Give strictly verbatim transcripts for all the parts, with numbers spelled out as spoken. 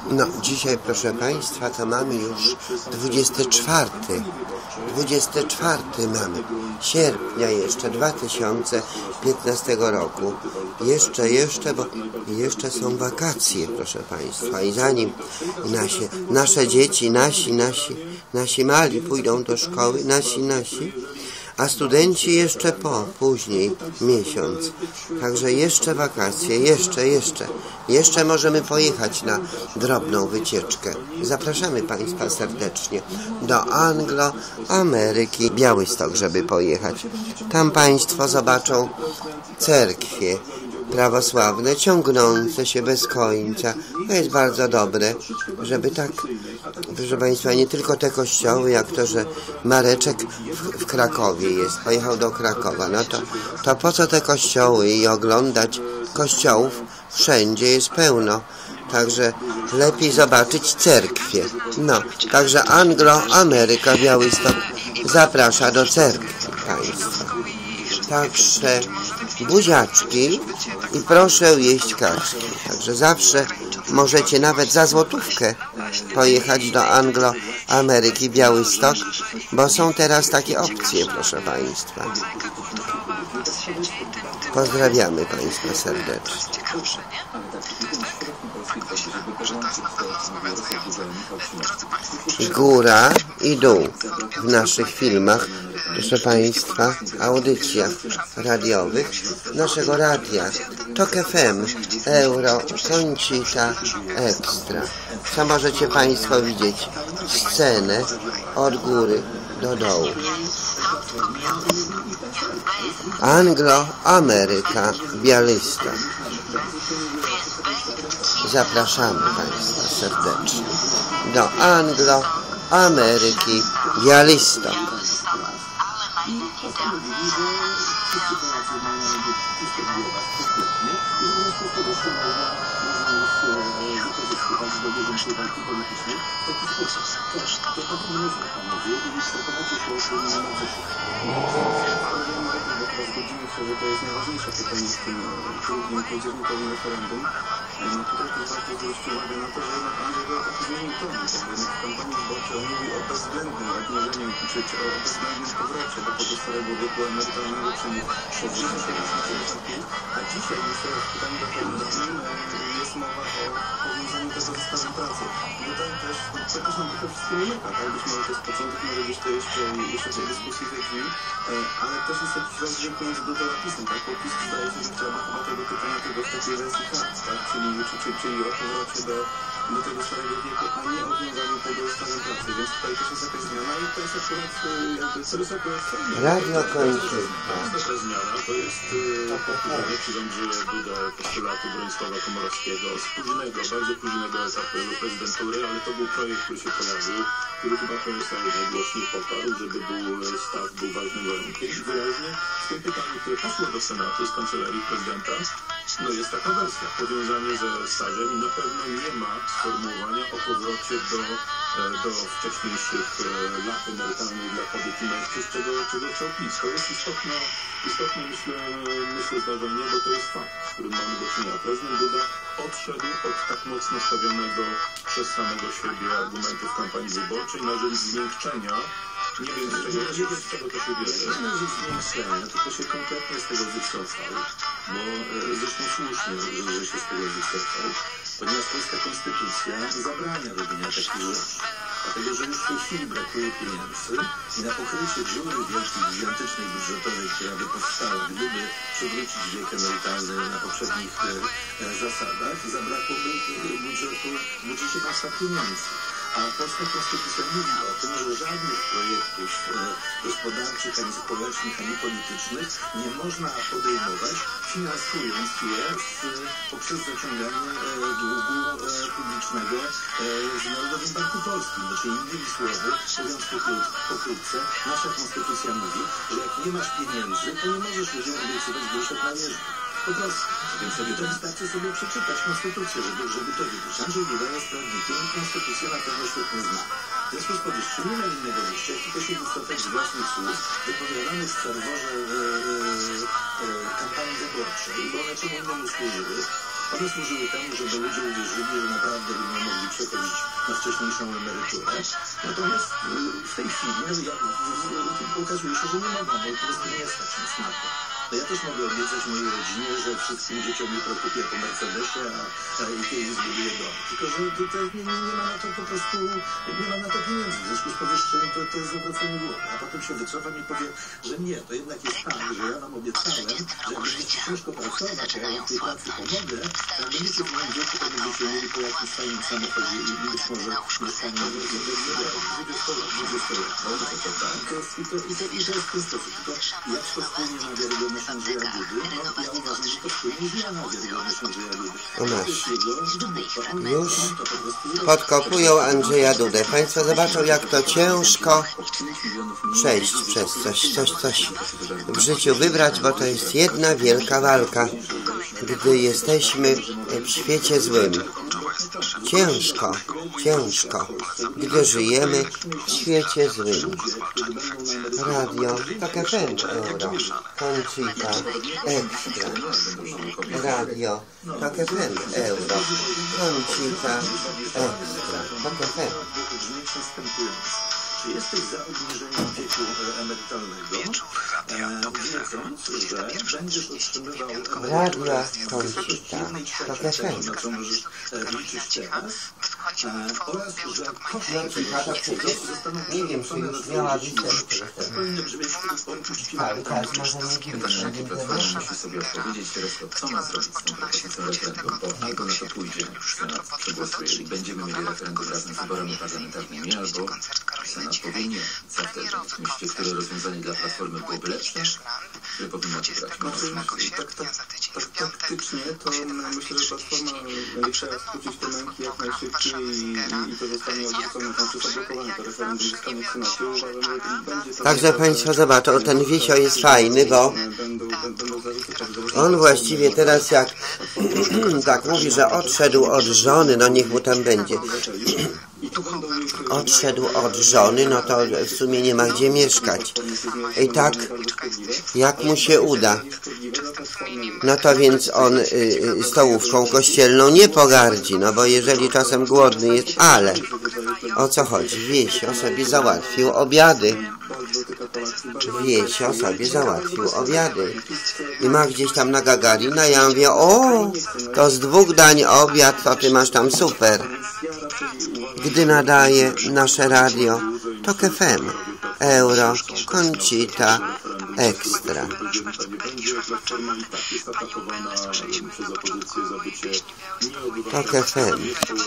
No, dzisiaj, proszę Państwa, to mamy już dwudziesty czwarty. dwudziesty czwarty mamy sierpnia jeszcze dwa tysiące piętnastego roku. Jeszcze, jeszcze, bo jeszcze są wakacje, proszę Państwa. I zanim nasi, nasze dzieci, nasi, nasi, nasi mali pójdą do szkoły, nasi, nasi, a studenci jeszcze po, później, miesiąc. Także jeszcze wakacje, jeszcze, jeszcze. Jeszcze możemy pojechać na drobną wycieczkę. Zapraszamy Państwa serdecznie do Anglo-Ameryki, Białystok, żeby pojechać. Tam Państwo zobaczą cerkwie prawosławne, ciągnące się bez końca. To jest bardzo dobre, żeby tak, proszę Państwa, nie tylko te kościoły, jak to, że Mareczek w, w Krakowie jest, pojechał do Krakowa. No to, to po co te kościoły i oglądać kościołów? Wszędzie jest pełno. Także lepiej zobaczyć cerkwie. No, także Anglo-Ameryka, Białystok zaprasza do cerkwi Państwa. Także buziaczki i proszę jeść kaczki. Także zawsze możecie nawet za złotówkę pojechać do Anglo-Ameryki, Białystok, bo są teraz takie opcje, proszę Państwa. Pozdrawiamy Państwa serdecznie. Góra i dół w naszych filmach, proszę Państwa, audycjach radiowych naszego radia Tok F M, Euro, Końcita, Ekstra. Co możecie Państwo widzieć? Scenę od góry do dołu. Anglo-Ameryka, Białystok. Zapraszamy Państwa serdecznie do Anglo-Ameryki, Białystok. Że to jest najważniejsze pytanie w tym trudnym październikowym referendum. Tutaj też warto zwrócić uwagę na to, że jednak Andrzej Duda taki zmienił ton. Jednak w kampanii wyborczej on mówi o bezwzględnym obniżeniu, czy, czy o bezwzględnym powrocie do tego starego wieku emerytalnego, czyli sześćdziesiąt siedemdziesiąt pięć. A dzisiaj myślę, że w pytaniu referendalnym jest mowa o powiązaniu tego ze stażem pracy. I tutaj też, to też nam tylko wszystko nie leka, tak? Być może to jest początek, może być to jeszcze, jeszcze tej dyskusji we drzwi, ale też jest jakiś rozdźwięk pomiędzy Dudą a PiS-em, tak? Bo PiS zdaje się, że chciałby chyba tego pytania tego w takiej wersji tak, tak? Czyli, czyli, czyli o powrocie do, do tego starego wieku, a nie o wiązaniu tego z stażem pracy. Więc tutaj też jest jakaś zmiana i to jest akurat jakby, co jest akurat Radio kończy. Taka zmiana to jest powtórzenie przez Andrzeja Dudę postulatu Bronisława Komorowskiego z późnego, bardzo późnego etapu jego prezydentury, ale to był projekt, który się pojawił, który chyba Komorowski najgłośniej poparł, żeby był staż był ważnym warunkiem. I wyraźnie w tym pytaniu, które poszło do Senatu z kancelarii prezydenta, no jest taka wersja, powiązanie ze stażem i na pewno nie ma sformułowania o powrocie do, do wcześniejszych lat emerytalnych dla kobiet i mężczyzn, czego, czego chciał PiS. To jest istotne, istotne myślę, myślę zdarzenie, bo to jest fakt, z którym mamy do czynienia. Prezydent Duda odszedł od tak mocno stawionego przez samego siebie argumentu w kampanii wyborczej na rzecz zmiękczenia. Nie wiem, z czego, nie wiem, z czego to się bierze. Nie wiem, że zmiękczenia, tylko się konkretnie z tego wycofał, bo e, zresztą słusznie, że się z tego wycofał, ponieważ polska konstytucja zabrania robienia takich rzeczy. Dlatego, że już w tej chwili brakuje pieniędzy i na pokrycie dziury wielkiej, gigantycznej budżetowej, która by powstała, gdyby przywrócić wiek emerytalny na poprzednich e, e, zasadach, zabrakłoby budżetu, w budżecie państwa pieniędzy. A polska konstytucja mówi o tym, że żadnych projektów e, gospodarczych, ani społecznych, ani politycznych nie można podejmować, finansując je z, poprzez zaciąganie e, długu e, publicznego e, z Narodowym Banku Polskim. Znaczy innymi słowy, mówiąc pokrótce, nasza konstytucja mówi, że jak nie masz pieniędzy, to nie możesz ludziom obiecywać groszek na wierzchu. Po prostu. Więc sobie to wystarczy sobie przeczytać konstytucję, żeby, żeby to wiedzieć. Andrzej Duda jest prawnikiem i konstytucję na pewno świetnie zna. W związku z powyższym nie ma innego wyjścia, jak tylko się wycofać z własnych słów, wypowiadanych w ferworze e, e, kampanii wyborczej, bo one czemu innemu służyły? One służyły temu, żeby ludzie uwierzyli, że naprawdę będą mogli przechodzić na wcześniejszą emeryturę. Natomiast w tej chwili no, ja, okazuje się, że nie mogą, bo po prostu nie stać nas na to. No ja też mogę obiecać mojej rodzinie, że wszystkim dzieciom jutro kupię po Mercedesie, a, a i kiedyś zbuduję dom. Tylko, że tutaj nie, nie, nie ma na to po prostu, nie ma na to pieniędzy. W związku z powyższym to, to jest zawracanie głowy. A potem się wycofam i powiem, że nie, to jednak jest tak, że ja wam obiecałem, że jak będziecie ciężko pracować, a ja wam w tej pracy pomogę, to jak będziecie mieli dzieci, to będziecie mieli po jakimś fajnym samochodzie i być może mieszkanie na I to jest w ten sposób. Jak to wpłynie na wiarygodność Andrzeja Dudy? No ja uważam, że to wpłynie źle na wiarygodność Andrzeja Dudy. Już podkopują Andrzeja Dudę. Państwo zobaczą, jak to ciężko przejść przez coś, coś, coś w życiu wybrać, bo to jest jedna wielka walka, gdy jesteśmy w świecie złym. Ciężko, ciężko, gdy żyjemy w świecie złym. Radio, tak F M Euro, Conchita, Extra. Radio, tak F M Euro, Conchita, Extra, tak F M. Czy jesteś za obniżeniem wieku emerytalnego, wiedząc, że będziesz otrzymywał Radio Conchita, tak F M. na co możesz liczyć teraz, oraz że koszty zostaną nie wiem, czy już miała występ. powinny brzmieć Ale teraz może nie wiem. Musi sobie odpowiedzieć teraz, co ma zrobić z tą propozycją referendum, bo albo na to pójdzie, Senat przegłosuje i będziemy mieli referendum razem z wyborami parlamentarnymi, albo Senat powie nie. Co wtedy? Myślicie, które rozwiązanie dla Platformy byłoby lepsze? Które powinno wybrać? Faktycznie to myślę, że Platforma będzie chciała skrócić te męki jak najszybciej i, i to zostanie odrzucone, znaczy zablokowane, to referendum zostanie w Senacie. Uważam, że będzie... Także Państwo zobaczą, ten Wisio jest fajny, bo on właściwie teraz jak tak mówi, że odszedł od żony, no niech mu tam będzie. Odszedł od żony, no to w sumie nie ma gdzie mieszkać. I tak, jak mu się uda, no to więc on y, y, stołówką kościelną nie pogardzi, no bo jeżeli czasem głodny jest, ale o co chodzi? Wiesio sobie załatwił obiady. Wiesio sobie załatwił obiady. I ma gdzieś tam na Gagarina, ja mówię, o, to z dwóch dań obiad, to ty masz tam super. Gdy nadaje nasze radio, to K F M, Euro, Conchita, Extra. To K F M,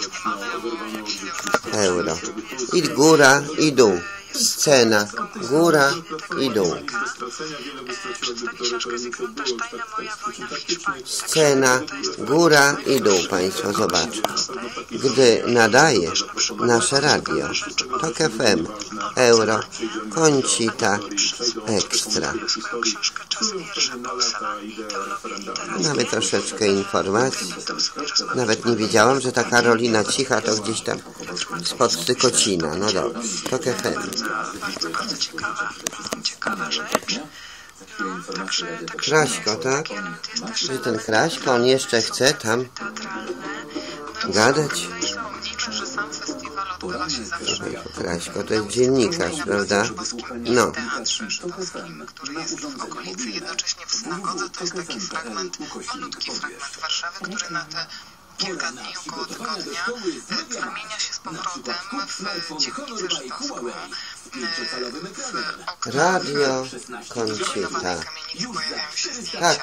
Euro. I góra, i dół. Scena, góra i dół. Scena, góra i dół, Państwo zobaczą. Gdy nadaje nasze radio, to K F M, Euro, Conchita, Extra. Mamy troszeczkę informacji. Nawet nie wiedziałam, że ta Karolina Cicha to gdzieś tam spod Tykocina. No dobrze, to K F M. Kraśko, tak? Że ten Kraśko, on jeszcze chce tam gadać. Kraśko to jest dziennikarz, prawda? No. Okolicy, jednocześnie w synagodze, to jest taki fragment, malutki fragment Warszawy, który na te kilka dni, około tygodnia, zamienia się z powrotem w dzielnicę żydowską. Radio Conchita. Tak.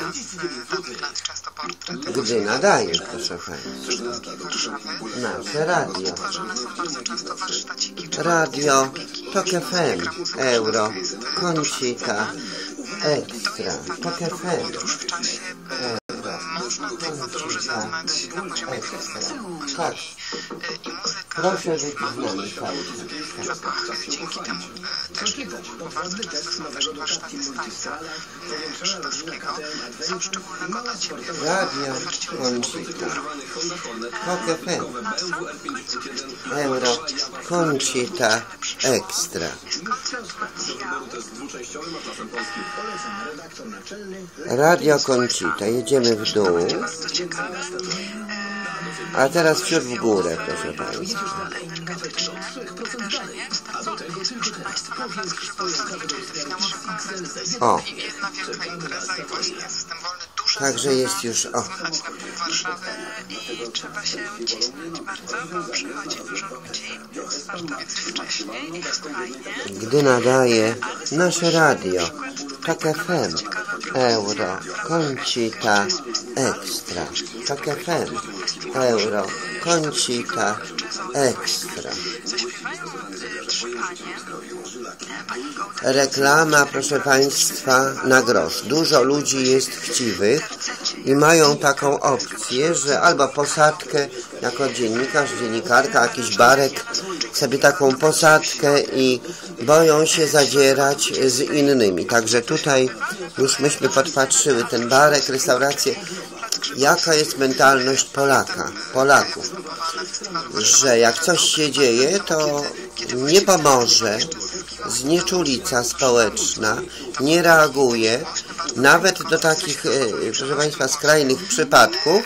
Gdy nadaje, proszę Państwa. Nasze radio. Radio to K F M, Euro, Conchita, Extra. To K F M. Można tej podróży zatrzymać na poziomie Tak. i muzyka. Proszę być z nami, Zapach dzięki temu też nie był bardzo często, są też warsztaty z tańca żydowskiego. Co szczególnego dla Ciebie w Radio Conchita. To K F M. Euro, Conchita, Extra. Radio Conchita. Jedziemy w dół. A teraz wśród w górę, proszę Państwa. O. Także jest już, o. I trzeba się ucisnąć bardzo, bo przychodzi dużo ludzi, więc wcześniej jest fajnie. Gdy nadaje nasze radio, Tok F M, Euro, Koncita, Ekstra. Tok F M, Euro, Koncita, Ekstra. Reklama, proszę Państwa, na grosz. Dużo ludzi jest chciwych i mają taką opcję, że albo posadkę jako dziennikarz, dziennikarka, jakiś barek, sobie taką posadkę i boją się zadzierać z innymi. Także tutaj już myśmy podpatrzyły ten barek, restaurację. Jaka jest mentalność Polaka, Polaków, że jak coś się dzieje, to nie pomoże, znieczulica społeczna nie reaguje, nawet do takich, proszę Państwa, skrajnych przypadków,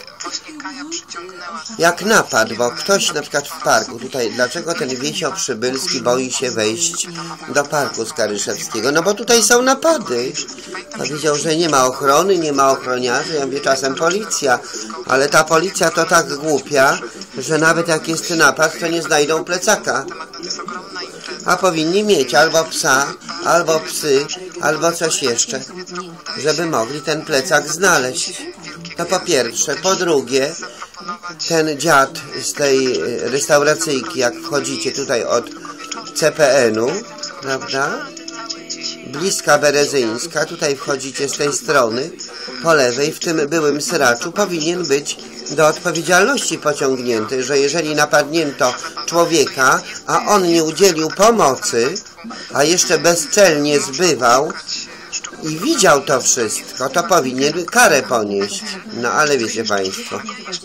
jak napad, bo ktoś na przykład w parku, tutaj, dlaczego ten Wiesio Przybylski boi się wejść do parku Skaryszewskiego? No bo tutaj są napady. Powiedział, że nie ma ochrony, nie ma ochroniarzy, ja mówię czasem policja, ale ta policja to tak głupia, że nawet jak jest napad, to nie znajdą plecaka. A powinni mieć albo psa, albo psy, albo coś jeszcze, żeby mogli ten plecak znaleźć. To po pierwsze. Po drugie, ten dziad z tej restauracyjki, jak wchodzicie tutaj od C P N u, prawda? Bliska Berezyńska, tutaj wchodzicie z tej strony, po lewej, w tym byłym sraczu, powinien być do odpowiedzialności pociągnięty, że jeżeli napadnięto człowieka, a on nie udzielił pomocy, a jeszcze bezczelnie zbywał i widział to wszystko, to powinien karę ponieść. No ale wiecie Państwo,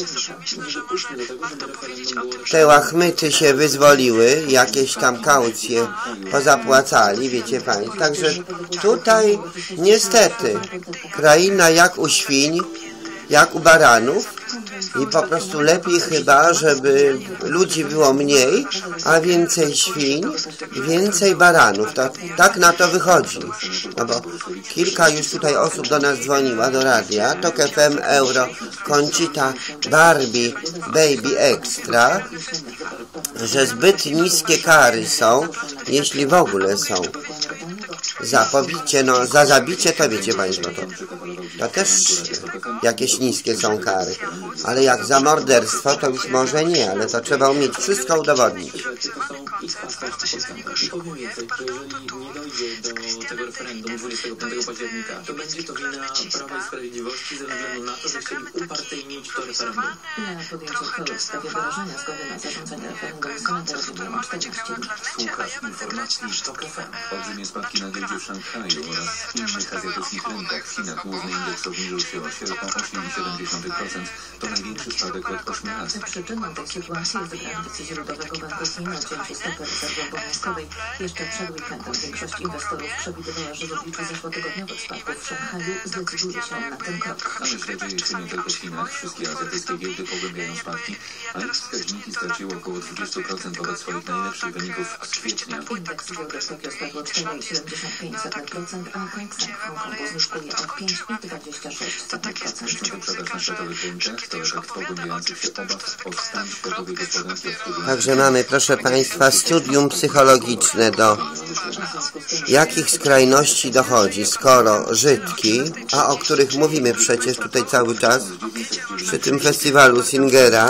te łachmyty się wyzwoliły, jakieś tam kaucje pozapłacali, wiecie Państwo. Także tutaj niestety kraina jak u świń, jak u baranów i po prostu lepiej chyba, żeby ludzi było mniej, a więcej świń, więcej baranów. To, tak na to wychodzi. No bo kilka już tutaj osób do nas dzwoniła do radia. Tok F M, Euro, Koncita, Barbie, Baby Extra, że zbyt niskie kary są, jeśli w ogóle są. Za pobicie, no za zabicie to wiecie Państwo, to, to też jakieś niskie są kary. Ale jak za morderstwo, to już może nie, ale to trzeba umieć wszystko udowodnić. Powiem więcej, że jeżeli nie dojdzie do tego referendum dwudziestego piątego października, to będzie to wina Prawa i Sprawiedliwości ze względu na to, że chcieli upartyjnić to referendum. Na podjęcie uchwały w sprawie wyrażenia zgody na zarządzenie referendum Senatu Republiki czterdzieści dni. Słuchasz informacji Tok F M. Olbrzymie spadki na giełdzie w Szanghaju oraz innych azjatyckich rynkach. W Chinach główny indeks obniżył się o sierpa osiem przecinek siedem procent. To największy spadek od ośmiu lat. Przyczyną tej sytuacji jest decyzji Ludowego Banku Chin o cięciu stopy rezerwy obowiązkowej. Jeszcze przed weekendem większość inwestorów przewidywała, że w obliczu zeszłotygodniowych spadków w Szanghaju zdecyduje się na ten krok. A myślę, dzieje się nie tylko w Chinach. Wszystkie azjatyckie giełdy pogłębiają spadki, a ich wskaźniki straciły około dwadzieścia procent wobec swoich najlepszych wyników z kwietnia. Indeks giełdy w Tokio spadł o cztery przecinek siedemdziesiąt pięć procent, a Hang Seng w Hongkongu zniżkuje o pięć przecinek dwadzieścia sześć procent. Wyprzedaż na światowych rynkach to efekt pogłębiających się obaw o stan światowej gospodarki. Także mamy, proszę Państwa, studium psychologiczne do jakich skrajności dochodzi, skoro Żydki, a o których mówimy przecież tutaj cały czas, przy tym festiwalu Singera,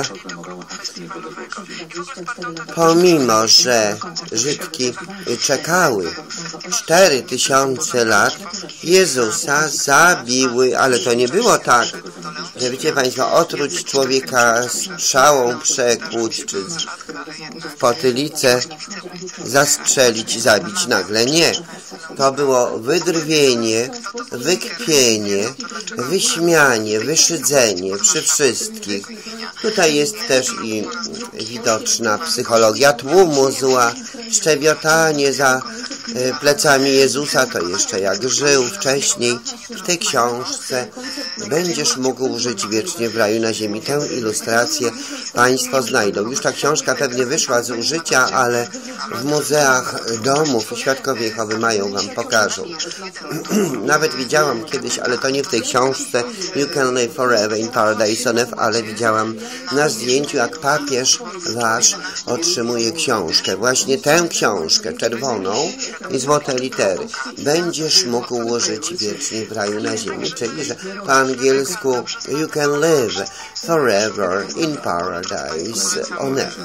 pomimo że Żydki czekały cztery tysiące lat, Jezusa zabiły, ale to nie było tak, że wiecie Państwo, otruć człowieka strzałą, przekłuć, czy w potylicę zastrzelić, zabić nagle. Nie. To było wydrwienie, wykpienie, wyśmianie, wyszydzenie przy wszystkich. Tutaj jest też i widoczna psychologia tłumu zła, szczebiotanie za plecami Jezusa, to jeszcze jak żył wcześniej w tej książce. Będziesz mógł żyć wiecznie w raju na ziemi. Tę ilustrację Państwo znajdą. Już ta książka pewnie wyszła z użycia, ale w muzeach domów Świadkowie Jehowy mają wam, pokażą. Nawet widziałam kiedyś, ale to nie w tej książce You Can Live Forever in Paradise on Earth, ale widziałam na zdjęciu, jak papież wasz otrzymuje książkę. Właśnie tę książkę, czerwoną i złote litery. Będziesz mógł ułożyć wiecznie w raju na ziemi, czyli że po angielsku You Can Live Forever in Paradise on Earth.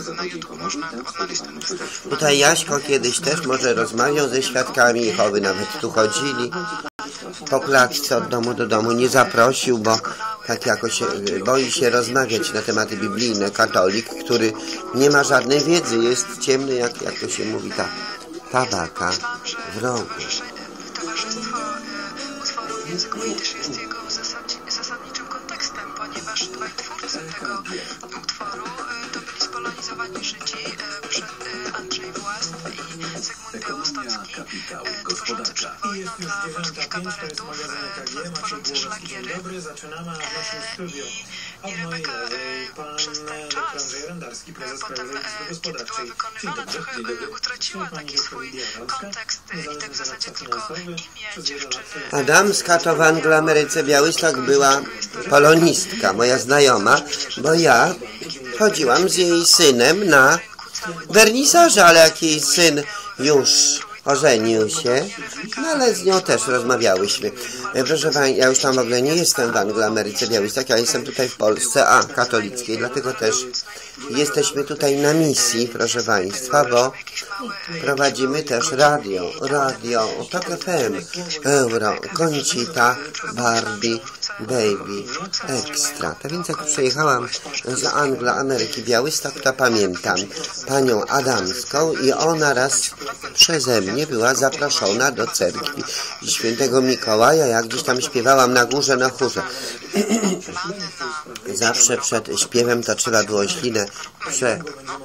Tutaj Jaśko kiedyś też może rozmawiał ze Świadkami Jehowy, nawet tu chodzili po klatce od domu do domu. Nie zaprosił, bo tak jakoś boi się rozmawiać na tematy biblijne. Katolik, który nie ma żadnej wiedzy, jest ciemny, jak, jak to się mówi, ta tabaka w rogu. Towarzystwo utworu w języku jidysz jest jego zasadniczym kontekstem, ponieważ dwaj twórcy tego utworu to byli spolonizowani Żydzi, Andrzej Włas i Zygmunt Białostocki, tworzący przed wojną dla polskich kabaretów utworzący szlagiery. I nie wiem, jak przez ten czas potem kiedy była wykonywana, trochę utraciła taki swój kontekst i tak w zasadzie tylko imię dziewczyny. Adamska to w Angloameryce Białystok była polonistka, moja znajoma, bo ja chodziłam z jej synem na wernisaże, ale jak jej syn już ożenił się, no ale z nią też rozmawiałyśmy. Proszę Pani, ja już tam w ogóle nie jestem w Angloameryce Białystok, ja jestem tutaj w Polsce, a katolickiej, dlatego też jesteśmy tutaj na misji, proszę Państwa, bo prowadzimy też radio, radio, Tok F M, Euro, Conchita, Barbie, Baby, Extra. Tak więc jak przyjechałam z Angloameryki Białystok, to pamiętam panią Adamską i ona raz przeze mnie była zaproszona do cerkwi Świętego Mikołaja, jak gdzieś tam śpiewałam na górze, na chórze. Zawsze przed śpiewem to trzeba było ślinę prze,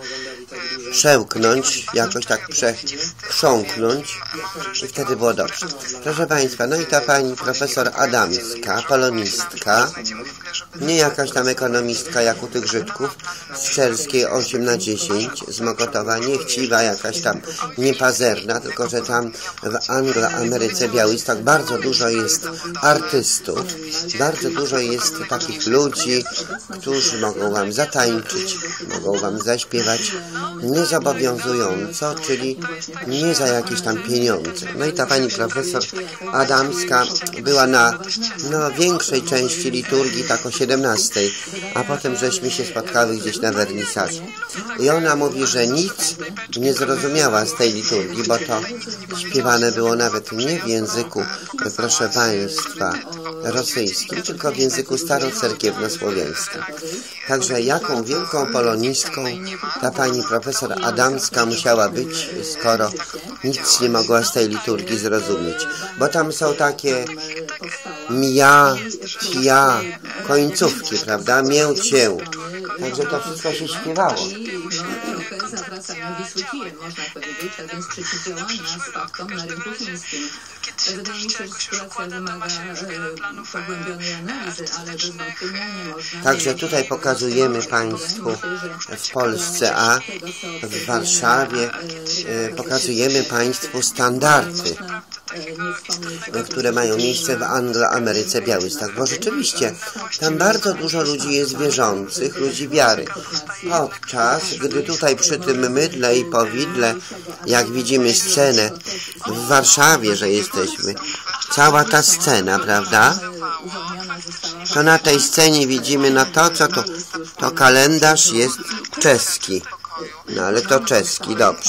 przełknąć, jakoś tak przechrząknąć i wtedy było dobrze. Proszę Państwa, no i ta pani profesor Adamska, polonistka, nie jakaś tam ekonomistka jak u tych Żydków, z Czerskiej osiem na dziesięć, z Mokotowa, niechciwa, jakaś tam niepazerna, tylko że tam w Angloameryce Białystok bardzo dużo jest artystów, bardzo dużo jest takich ludzi, którzy mogą wam zatańczyć, mogą wam zaśpiewać niezobowiązująco, czyli nie za jakieś tam pieniądze. No i ta pani profesor Adamska była na no, większej części liturgii, tak o siedemnastej, a potem żeśmy się spotkały gdzieś na wernisażu. I ona mówi, że nic nie zrozumiała z tej liturgii, bo to śpiewane było nawet nie w języku, proszę Państwa, rosyjskim, tylko w języku starocerkiewnosłowiańskim. Także jaką wielką polonistką ta pani profesor Adamska musiała być, skoro nic nie mogła z tej liturgii zrozumieć. Bo tam są takie mia, tia, końcówki, prawda? Mię, cię. Także to wszystko się śpiewało. Zawracają Wisły kijem, można powiedzieć, a więc przeciwdziałania spadkom na rynku chińskim. Wydaje mi się, że sytuacja wymaga pogłębionej analizy, ale bez wątpienia nie można... Także tutaj pokazujemy Państwu w Polsce, a w Warszawie pokazujemy Państwu standardy, które mają miejsce w Angloameryce Białystok, bo rzeczywiście tam bardzo dużo ludzi jest wierzących, ludzi wiary. Podczas gdy tutaj przy tym mydle i powidle, jak widzimy scenę w Warszawie, że jesteśmy, cała ta scena, prawda? To na tej scenie widzimy, no to co to, to kalendarz jest czeski. No ale to czeski, dobrze.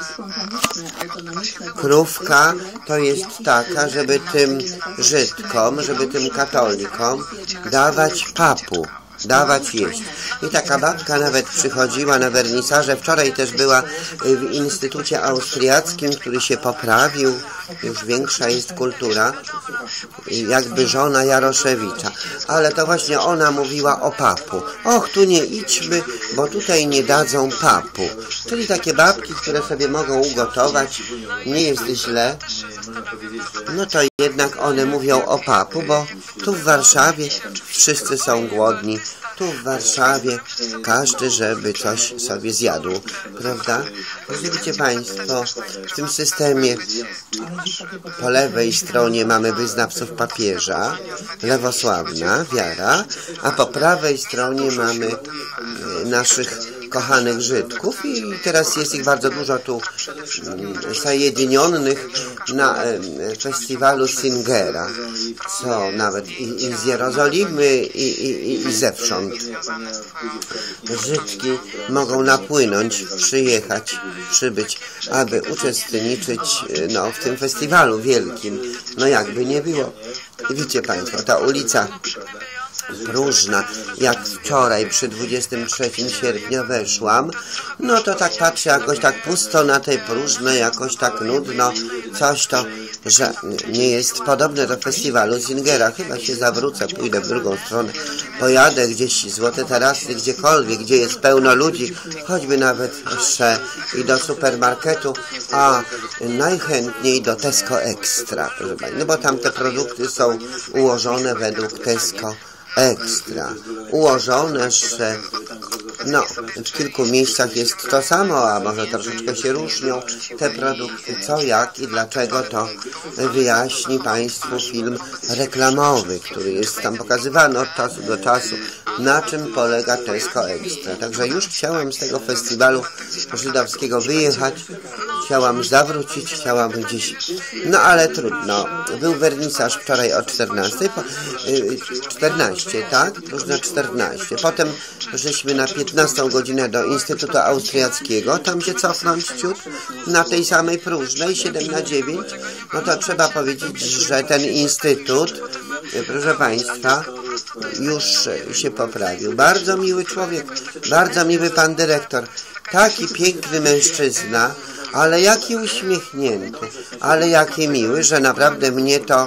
Krówka to jest taka, żeby tym Żydkom, żeby tym katolikom dawać papu, dawać jeść. I taka babka nawet przychodziła na wernisaże. Wczoraj też była w Instytucie Austriackim, który się poprawił. Już większa jest kultura. Jakby żona Jaroszewicza. Ale to właśnie ona mówiła o papu. Och, tu nie idźmy, bo tutaj nie dadzą papu. Czyli takie babki, które sobie mogą ugotować. Nie jest źle. No to jednak one mówią o papu, bo tu w Warszawie wszyscy są głodni. tu w Warszawie każdy, żeby coś sobie zjadł, prawda? Widzicie Państwo, w tym systemie po lewej stronie mamy wyznawców papieża, lewosławna wiara, a po prawej stronie mamy naszych kochanych Żydków i teraz jest ich bardzo dużo tu zajedynionych na festiwalu Singera, co nawet i, i z Jerozolimy i, i, i zewsząd. Żydki mogą napłynąć, przyjechać, przybyć, aby uczestniczyć no, w tym festiwalu wielkim. No jakby nie było. Widzicie Państwo, ta ulica Próżna, jak wczoraj przy dwudziestego trzeciego sierpnia weszłam, no to tak patrzę jakoś tak pusto na tej Próżnej, jakoś tak nudno, coś to, że nie jest podobne do festiwalu Singera. Chyba się zawrócę, pójdę w drugą stronę, pojadę gdzieś Złote Tarasy, gdziekolwiek, gdzie jest pełno ludzi, choćby nawet jeszcze i do supermarketu, a najchętniej do Tesco Extra, proszę Pani, no bo tam te produkty są ułożone według Tesco Ekstra, ułożone, że no, w kilku miejscach jest to samo, a może troszeczkę się różnią te produkty, co, jak i dlaczego, to wyjaśni Państwu film reklamowy, który jest tam pokazywany od czasu do czasu, na czym polega Tesco Extra. Także już chciałam z tego festiwalu żydowskiego wyjechać, chciałam zawrócić, chciałam gdzieś, no ale trudno. Był wernisaż wczoraj o czternastej, po, y, czternaście, tak? Różne czternaście. Potem żeśmy na piętnastą godzinę do Instytutu Austriackiego, tam się cofnąć ciut, na tej samej Próżnej, siedem na dziewięć. No to trzeba powiedzieć, że ten instytut, proszę Państwa, już się poprawił. Bardzo miły człowiek, bardzo miły pan dyrektor, taki piękny mężczyzna, ale jaki uśmiechnięty, ale jaki miły, że naprawdę mnie to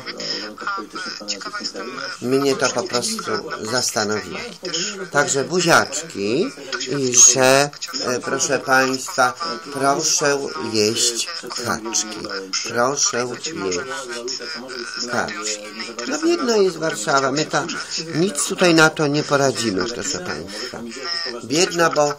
mnie to po prostu zastanowiło. Także buziaczki i że, e, proszę Państwa, proszę jeść kaczki. Proszę jeść kaczki. No biedna jest Warszawa, my ta, nic tutaj na to nie poradzimy, proszę Państwa. Biedna, bo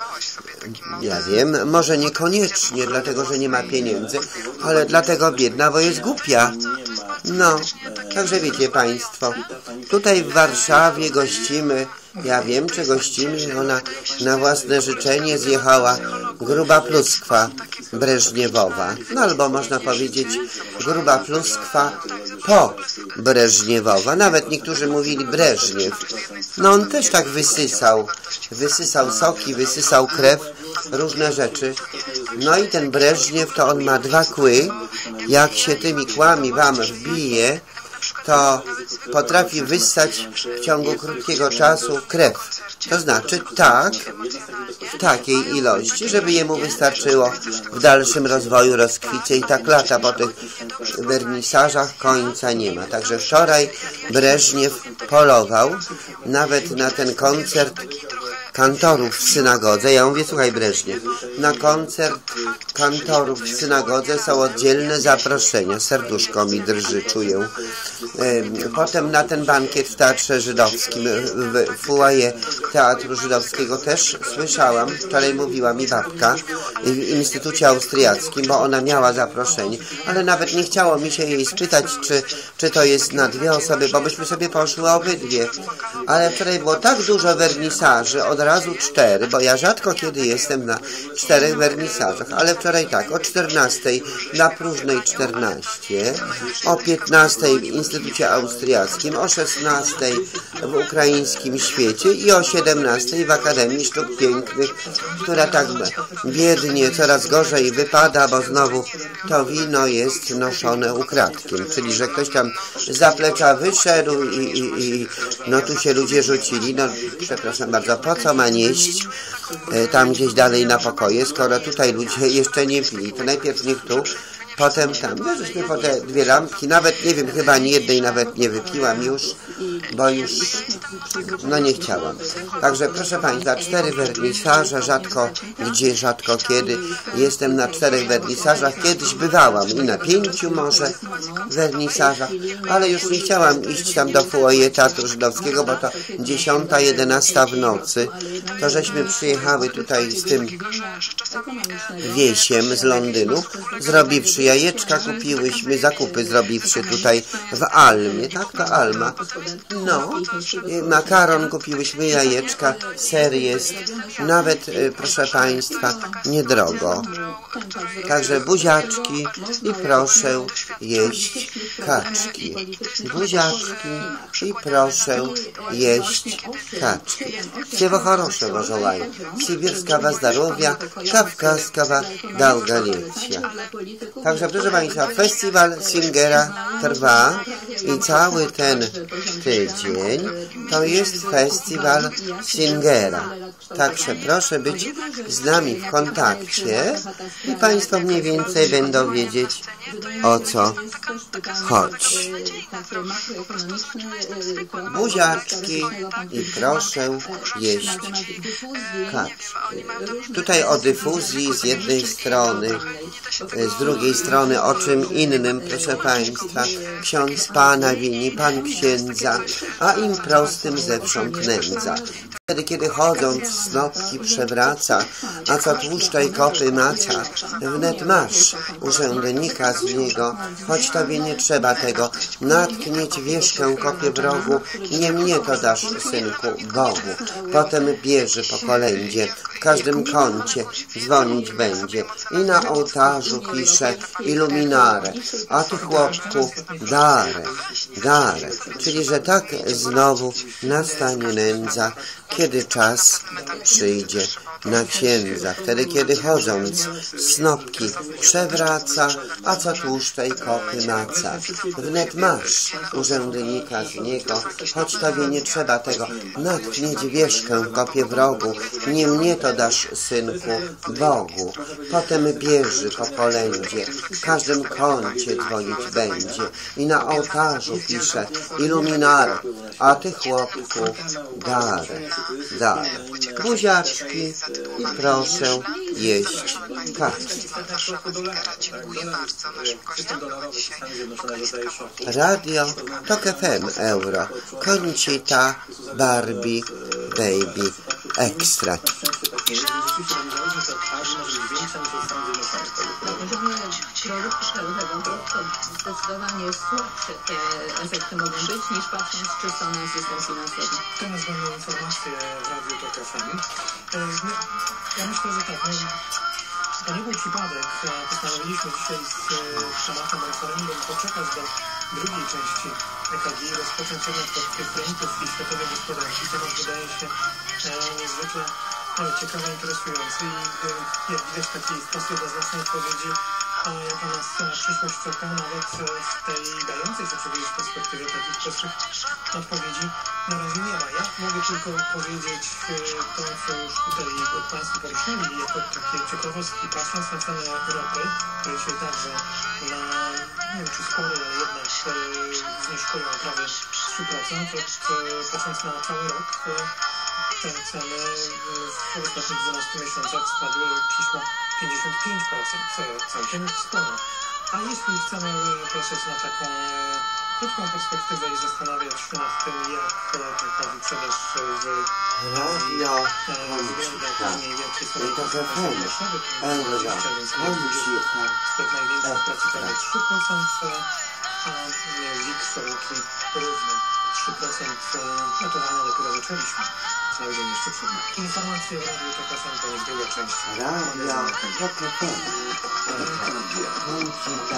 ja wiem, może niekoniecznie dlatego, że nie ma pieniędzy, ale dlatego biedna, bo jest głupia. No, także wiecie Państwo, tutaj w Warszawie gościmy, ja wiem, czy gościmy, ona na własne życzenie zjechała gruba pluskwa breżniewowa, no albo można powiedzieć gruba pluskwa po Breżniewowa, nawet niektórzy mówili Breżniew. No on też tak wysysał, wysysał soki, wysysał krew, różne rzeczy. No i ten Breżniew to on ma dwa kły, jak się tymi kłami wam wbije, to potrafi wyssać w ciągu krótkiego czasu krew. To znaczy tak, w takiej ilości, żeby jemu wystarczyło w dalszym rozwoju, rozkwicie i tak lata po tych wernisażach końca nie ma. Także wczoraj Breżniew polował nawet na ten koncert kantorów w synagodze. Ja mówię, słuchaj Breżniew, na koncert kantorów w synagodze są oddzielne zaproszenia. Serduszko mi drży, czuję. Potem na ten bankiet w Teatrze Żydowskim, w foyer Teatru Żydowskiego też słyszałam, wczoraj mówiła mi babka w Instytucie Austriackim, bo ona miała zaproszenie, ale nawet nie chciało mi się jej spytać, czy, czy to jest na dwie osoby, bo byśmy sobie poszły obydwie. Ale wczoraj było tak dużo wernisaży, od razu cztery, bo ja rzadko kiedy jestem na czterech wernisażach, ale wczoraj tak, o czternastej na Próżnej czternaście, o piętnastej w Instytucie Austriackim, o szesnastej w Ukraińskim Świecie i o siedemnastej w Akademii Sztuk Pięknych, która tak biednie, coraz gorzej wypada, bo znowu to wino jest noszone ukradkiem, czyli że ktoś tam z zaplecza wyszedł i, i, i no tu się ludzie rzucili, no przepraszam bardzo, po co ma nieść e, tam gdzieś dalej na pokoje, skoro tutaj ludzie jeszcze nie pili, to najpierw niech tu Potem tam, no żeśmy po te dwie lampki, nawet nie wiem, chyba ani jednej nawet nie wypiłam już, bo już, no nie chciałam. Także proszę Państwa, cztery wernisaże, rzadko gdzie, rzadko kiedy. Jestem na czterech wernisażach, kiedyś bywałam i na pięciu może wernisażach, ale już nie chciałam iść tam do foyer Teatru Żydowskiego, bo to dziesiąta, jedenasta w nocy. To żeśmy przyjechały tutaj z tym wiesiem z Londynu, zrobiwszy jajeczka, kupiłyśmy zakupy, zrobiwszy tutaj w Almie, tak, to Alma. No, makaron kupiłyśmy, jajeczka, ser jest, nawet, proszę Państwa, niedrogo. Także buziaczki i proszę jeść kaczki. Buziaczki i proszę jeść kaczki. Всего хорошего желаю. Сибирского здоровья, Kawkaskowa Долголетия. Także proszę Państwa, festiwal Singera trwa i cały ten tydzień to jest festiwal Singera. Także proszę być z nami w kontakcie i Państwo mniej więcej będą wiedzieć, o co chodzi. Buziaczki i proszę jeść kaczki. Tutaj o dyfuzji z jednej strony, z drugiej strony o czym innym, proszę Państwa. Ksiądz Pana wini, Pan księdza, a im prostym zewsząd nędza. Wtedy, kiedy chodząc snopki przewraca, a co tłuszcza i kopy maca, wnet masz urzędnika z niego, choć tobie nie trzeba tego, natknieć wieszkę kopie w rogu, nie mnie to dasz, synku, Bogu. Potem bierze po kolędzie, w każdym kącie dzwonić będzie i na ołtarzu pisze iluminare, a ty, chłopku, darę, darę, czyli że tak znowu nastanie nędza, kiedy czas przyjdzie na księdza, wtedy kiedy chodząc snopki przewraca, a co tłuszcza i kopy maca. Wnet masz urzędnika z niego, choć tobie nie trzeba tego, natknieć wieszkę kopie w rogu, nie mnie to dasz, synku, Bogu. Potem bierze po kolędzie, w każdym kącie dzwonić będzie i na ołtarzu pisze iluminare, a ty, chłopku, darę, darę. Buziaczki i proszę jeść kaczki. Radio Tok F M Euro, Koncita, Barbie, Baby, Extra. Zdecydowanie słabsze te efekty mogą być, niż patrząc czysto na system finansowy. Teraz mamy informacje w Radiu Tok F M. Ja myślę, że tak, no, to nie był przypadek. Postanowiliśmy dzisiaj z tematem referendum poczekać do drugiej części E K G i rozpocząć jednak od tych frontów i światowej gospodarki. Temat wydaje się niezwykle ciekawy, interesujący i jak widać taki sposób jednoznacznej odpowiedzi, jaka nas przyszłość czeka, nawet w tej dającej się przewidzieć perspektywie takich prostych odpowiedzi na razie nie ma. Ja mogę tylko powiedzieć to, co już tutaj Państwo poruszyli, jako takie ciekawostki, patrząc na cenę ropy, które się także na, nie wiem czy spory, ale jednak zniżkują prawie trzy procent, patrząc na cały rok, te ceny w ostatnich dwunastu miesiącach spadły przyszło pięćdziesiąt pięć procent, co całkiem sporo. A jeśli chcemy patrzeć na taką krótką perspektywę i zastanawiać się nad tym, jak taka wyprzedaż w Radio wygląda mniej więcej sobie to w największych pracy prawie trzy procent, a W I X rynki równe trzy procent notowania dopiero zaczęliśmy. Cały dzień jeszcze przed nami. Informacje w Radiu Tok F M to jest druga część. Radio Tok F M. Koncita,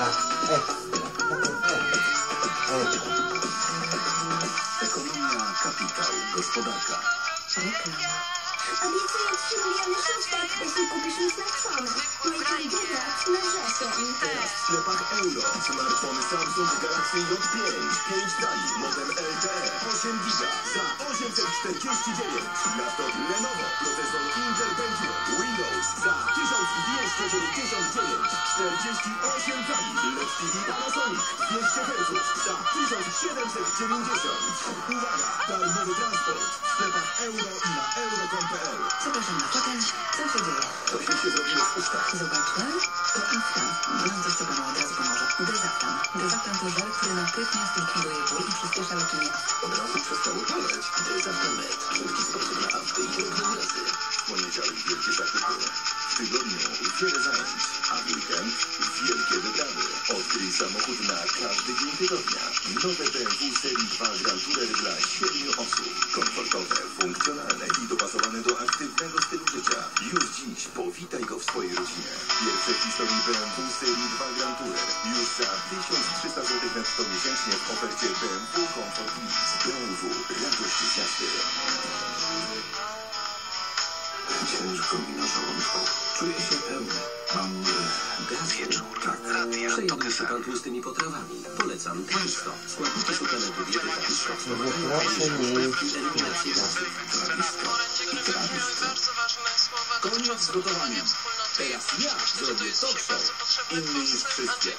Ekonomia, kapitał, gospodarka. Reklama. Obiecuję trzy miliony szóstek, jeśli kupisz mi smartfona. Mój kandydat na wrzesień. Teraz w sklepach Euro. Smartfon Samsung Galaxy J pięć. pięć cali. Model L T E. osiem giga. Za osiemset czterdzieści dziewięć. Laptop Lenovo. Procesor Intel Pentium. Windows. Za tysiąc dwieście dziewięćdziesiąt dziewięć. czterdzieści osiem cali L E D T V Panasonic dwieście herców za tysiąc siedemset dziewięćdziesiąt. Uwaga! Darmowy transport w sklepach euro i na euro kropka com kropka p l. Zapraszam na fotel. Co się dzieje? To się się zrobiło w ustach. Zobaczmy. To Aftan. Mam coś, co panu od razu pomoże. Dezaftan. Dezaftan to żel, który natychmiast likwiduje ból i przyspiesza leczenie. Od razu przestało boleć. Dezaftanet. Szybki sposób na aptę i regeneracji. W poniedziałek wielkie zakupy. W tygodniu wiele zajęć, a w weekend wielkie wyprawy. Odkryj samochód na każdy dzień tygodnia. Nowe B M W serii dwa Grand Tourer dla siedmiu osób. Komfortowe, funkcjonalne i dopasowane do aktywnego stylu życia. Już dziś powitaj go w swojej rodzinie. Pierwsze w historii B M W serii dwa Grand Tourer. Już za tysiąc trzysta złotych netto miesięcznie w ofercie B M W Comfort Mix. B M W. Radość jazdy. Ciężko mi na żołądku. Czuję się pełny. Mam gaz. Wieczór. Tak. Przejmij się pan tłustymi potrawami. Polecam Trawisto. Składniki suplementu diety Trawisto. Eliminacji gazy. Trawisto. I Trawisto. Koniec z gotowaniem. Teraz ja zrobię top show. Inny niż wszystkie.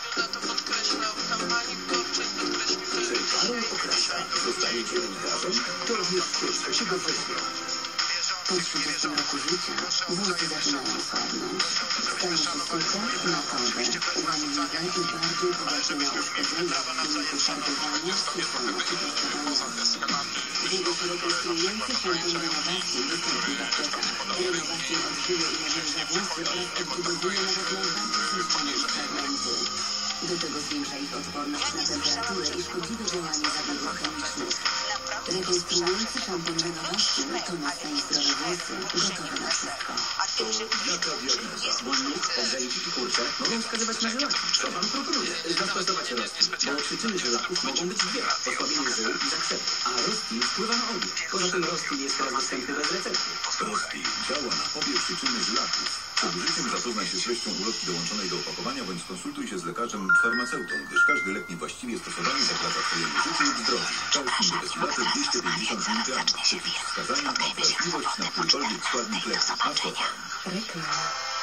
Jeżeli Karol Okrasa zostanie dziennikarzem, to również pierwszego września. Po trzydziestym roku życia włosy zaczynają słabnąć. Stają się suche, matowe, łamliwe i bardziej poważne na uszkodzenia w wyniku farbowania, suszenia czy prostowania. Długoszerokostrujący szampon renowacji wystąpi w aptekach. Renowacji odżyje i nawilża włosy oraz odbudowuje nawet najbardziej zniszczone ich fragmenty. Do czego zwiększa ich odporność na temperaturę i szkodliwe działanie zabiegów chemicznych. Rekonstruujący szampon renowacji to mocne i zdrowe włosy, gotowe na wszystko. To jaka diagnoza? Bo nóg, odgajki i kurcze mogą wskazywać na żylaki. Co pan proponuje? Zastosować rostin, bo przyczyny żylaków mogą być dwie. Osłabienie żył i zakrzep. A rostin wpływa na obie. Poza tym rostin jest teraz dostępny bez recepty. Rostin działa na obie przyczyny żylaków. Przed użyciem zapoznaj się z treścią ulotki dołączonej do opakowania, bądź skonsultuj się z lekarzem lub farmaceutą, gdyż każdy lek niewłaściwie stosowany zagraża twojemu życiu lub zdrowiu. Kalcium decylaty dwieście pięćdziesiąt miligramów. Przeciwwskazania na wrażliwość na którykolwiek składnik leku. Aftofarm. Reklama.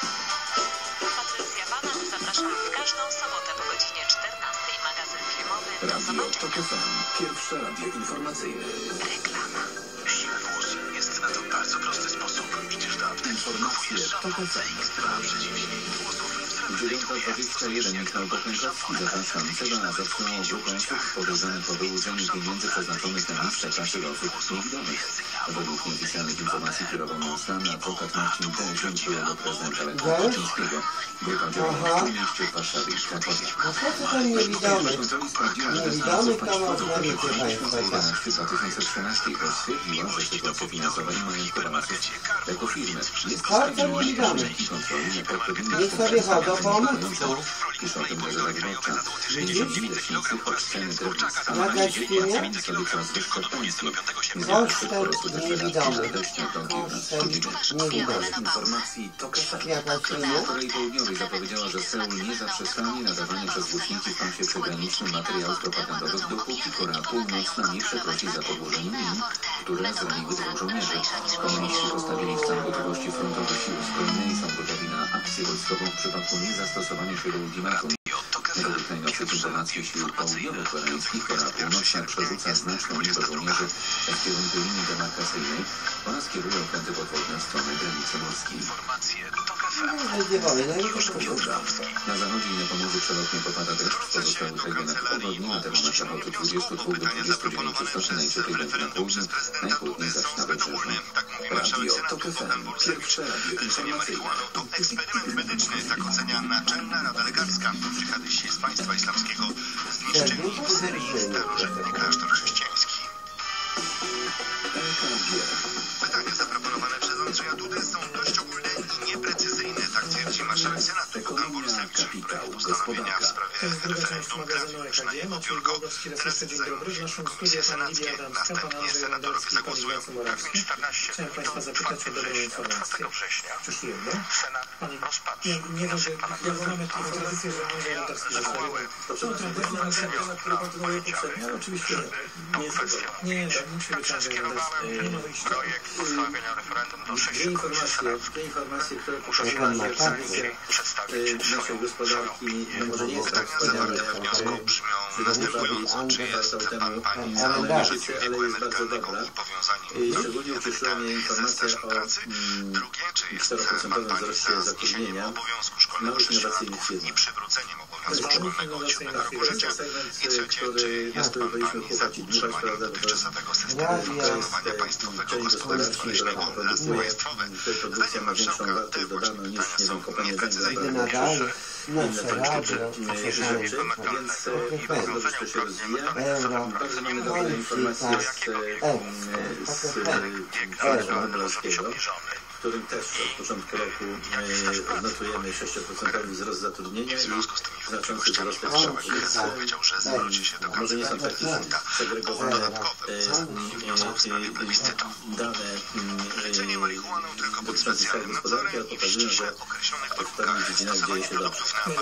Patrycja Banasz zapraszam w każdą sobotę po godzinie czternastej. Magazyn filmowy do Radio zobaczenia. Tok F M. Pierwsze radio informacyjne. Reklama. Żywe włosy jest na to bardzo prosty sposób. Idziesz do apteki. Informacje Tok F M. Ekstra przeciwśnieg włosów. dziewiąta dwadzieścia jeden Michał Bochenkowski zapraszam. Ceba zatrzymało grupę osób podejrzanych o wyłudzenie pieniędzy przeznaczonych na listę kasy dla osób niewidomych. Według nieoficjalnych informacji kierował nią sam adwokat Marcin T. Zięciło do prezydenta Lecha Kaczyńskiego. Grupa działała w mieście w Warszawie i Krakowie. No po co ten niewidomy? Niewidomy to można, wiecie Państwo, tak. dwa tysiące trzynastego stwierdziła, że sytuacja finansowa i majątkowa lasów jako firmy jest Bardzo niewidomy. Niech sobie chodzą po omacku. Pisze o tym Gazeta Wyborcza. Dziesięć leśnicy od sceny drewnictwa Nagrać filmie? sobie coraz wyższe pensje. Chodź ten niewidomy. Niewidomy. Informacji Tok F M. Jaka filmie? Korei Południowej zapowiedziała, że Seul nie zaprzestanie nadawania przez głośniki w pasie przygranicznym materiałów propagandowych, dopóki Korea Północna nie przekroczy za podłożeniem min, które zraniły dwóch żołnierzy. Komuniści postawili w stan gotowości frontowe siły zbrojne i są gotowi na akcję wojskową w przypadku niezastosowania się do ultimatum. Według najnowszych informacji sił południowo-koreańskich Korea Północna przerzuca znaczną liczbę żołnierzy w kierunku linii demarkacyjnej oraz kieruje okręty podwodne w stronę granicy morskiej. Będzie wojna i to Na zachodzie i na Pomorzu przelotnie popada deszcz, w pozostałych regionach pogodnie, na termometrach od dwudziestu dwóch do dwudziestu dziewięciu stopni, najcieplej będzie na południu, najchłodniej zaś na wybrzeżu. Radio Tok F M. Pierwsze radio informacyjne. To eksperyment medyczny, tak ocenia Naczelna Rada Lekarska. Dżihadyści z państwa islamskiego zniszczyli w Syrii starożytny klasztor chrześcijański. Pytania zaproponowane przez Andrzeja Dudę są dość ogólne i nieprecyzyjne, tak twierdzi marszałek Senatu Bogdan Borusewicz. Projekt postanowienia w sprawie To jest druga część referendum magazynu trafił już na E K G. niebo Maciej biurko. Głogowski, raz jeszcze dzień dobry. W naszym studiu Komisje pan Lidia senackie, Adamska, pan następnie Andrzej senatorowie Lewandowski, pan zagłosują Ignacy w Morawski. czternaście Chciałem Państwa zapytać o dobrą informację. września Cieszymy. Senat Pani rozpatrzy Nie, nie wiem, że jak mamy taką tradycję, że może orientarski zostawiamy. To tradycja na sektora, która kontynuuje poprzednie, ale oczywiście nie. Nie, nie, nie musimy ciągle orientarski. Nie ma wyjścia. Dwie informacje, dwie informacje, które pokazują, że tradycja naszej gospodarki, no może nie jest tak wspaniała, jak przygotowali parę temu analitycy, ale jest bardzo dobra. I szczególnie ucieszyła mnie informacja o cztery procent wzroście zatrudnienia w małych innowacyjnych firmach. To jest małych innowacyjnych firm. To jest segment, który, na który powinniśmy chłopać i dmuchać, prawda, bo to jest część gospodarki, która produkuje, tutaj produkcja ma większą wartość dodaną niż, nie wiem, kopanie węgla, inne rzeczy, więc bardzo dobrze to się rozwija. Bardzo mamy dobre informacje z, z Funduszu Nobelowskiego, w którym też od początku roku notujemy sześć procent wzrost zatrudnienia i znaczący wzrost eksportu. Może nie są takie segregowane dane dotyczące całej gospodarki, ale pokazują, że w pewnych dziedzinach dzieje się dobrze.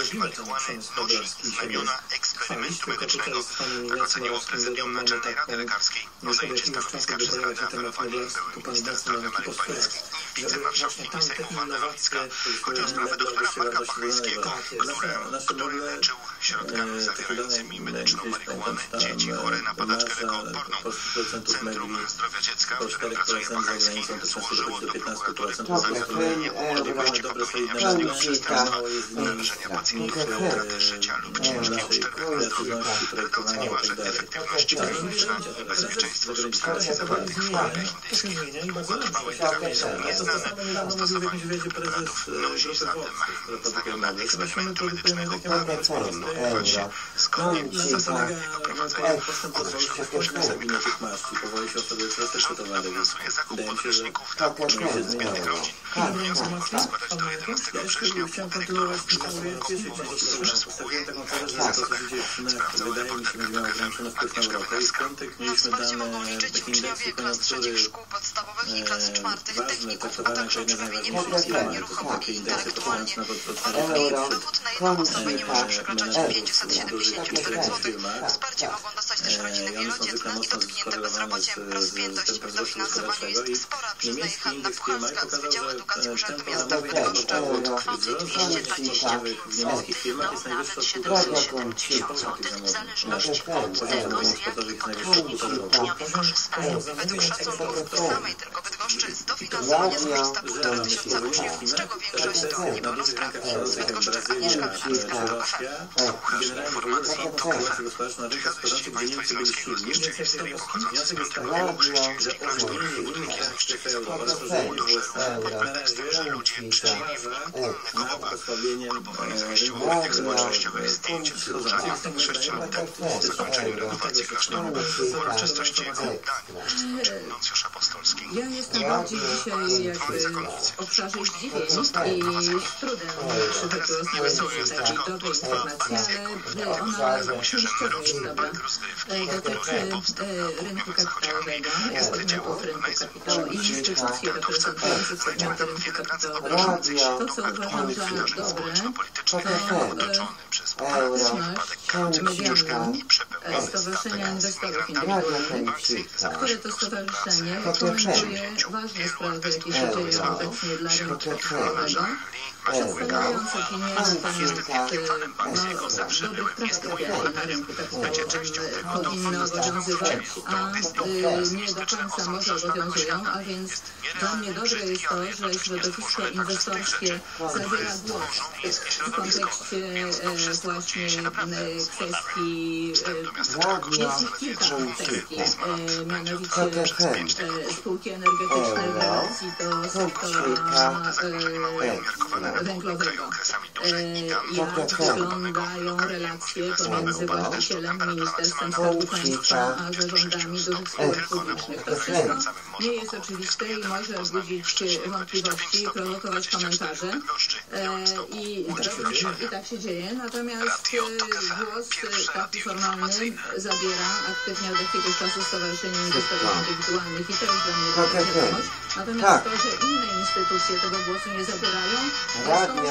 Chwaliśmy kapitalistom i Jacek Morawskim mamy taką sobie jakiegoś czasu wydawać na temat Nobelowski, tu pan Jacek ma taki postulat, żeby właśnie tam te innowacje, chociaż nawet doktora Marka Pachlińskiego, który uleczył środkami zawierającymi medyczną marihuanę dzieci chore na padaczkę lekoodporną. Centrum Zdrowia Dziecka, w którym pracuje Pachliński, złożyło do piętnastu procent zatrudnienia możliwości popełnienia przez niego przestępstwa, narażenia pacjentów na utratę życia lub ciężkie uszczerbek na zdrowiu. Oceniła, że efektywność kliniczna, bezpieczeństwo substancji zawartych w kanabinie i długotrwałej terapii są nieznane. Stosowanie preparatów nosi zatem znamiona eksperymentu medycznego, więc powinno odbywać zgodnie z zasadami jego prowadzenia. Określone przegazami prawa. Rząd obowiązuje zakup podręczników dla uczniów z biednych rodzin. Wniosek można składać do jedenastego września w elektronicznym pomoc przysługuje na zasadach sprawdzone portem kropka f m, a Agnieszka Wynarska. Na wsparcie mogą liczyć uczniowie klas trzecich szkół podstawowych i klasy czwartych techników, a także uczniowie niepełnosprawni nieruchomo i intelektualnie. Ponownie dowód na jedną osobę nie może przekraczać pięćset siedemdziesiąt cztery złotych. Wsparcie mogą dostać też rodziny wielodzietne i dotknięte bezrobociem. Rozpiętość w dofinansowaniu jest spora, przyznaje Hanna Puchalska z Wydziału Edukacji Urzędu Miasta Bydgoszczy. Kwoty dwieście dwadzieścia od nawet siedemset siedemdziesiąt złotych w zależności od tego, z jakich podróżników uczniowie korzystają. Według szacunków samej tylko Bydgoszczy z dofinansowania skorzysta półtora tysiąca uczniów, z czego większość to niepełnosprawni. Z Bydgoszczy Agnieszka Wynarska. Generalnie informacji to gospodarczna rynka gospodarczych, gdzie Niemcy byli silni, wniosek jest taki, że uwolnienie innych jak strefy euro oraz rozwiązanie W S A na razie przeważa nad osłabieniem rynku społecznościowe zdjęcie wzruszania sześciolat temu zakończeniu renowacji klasztoru w uroczystości jego oddania przez nuncjusz apostolski. Ja jestem bardziej dzisiaj jakby w obszarze zdziwień i z trudem przygotuję się takiej dobrej informacji, ale ona częściowo jest dobra. Dotyczy rynku kapitałowego, podmiotów rynku kapitału i instytucji reprezentujących segmenty rynku kapitałowego. To, co uważam za dobre, to aktywność medialna Stowarzyszenia Inwestorów Indywidualnych, które to stowarzyszenie dokumentuje ważne sprawy, jakie się dzieją obecnie dla rynku kapitałowego, przedstawiając opinie na temat no, dobrych praktyk, jakie na rynku kapitałowym powinny obowiązywać, a nie do końca może obowiązują, a więc dla mnie dobre jest to, że środowisko inwestorskie zabiera głos w kontekście właśnie kwestii, jest ich kilka kwestii, mianowicie spółki energetyczne w relacji do sektora węglowego. Jak wyglądają relacje pomiędzy właścicielem, Ministerstwem Skarbu Państwa, a zarządami dużych spółek publicznych. To wszystko nie jest oczywiste i może budzić wątpliwości i prowokować komentarze. I, I tak się dzieje. Natomiast głos taki formalny zabiera aktywnie od jakiegoś czasu Stowarzyszenie Inwestorów Indywidualnych i to jest dla mnie dobra wiadomość. Natomiast to, że inne instytucje tego głosu nie zabierają, to są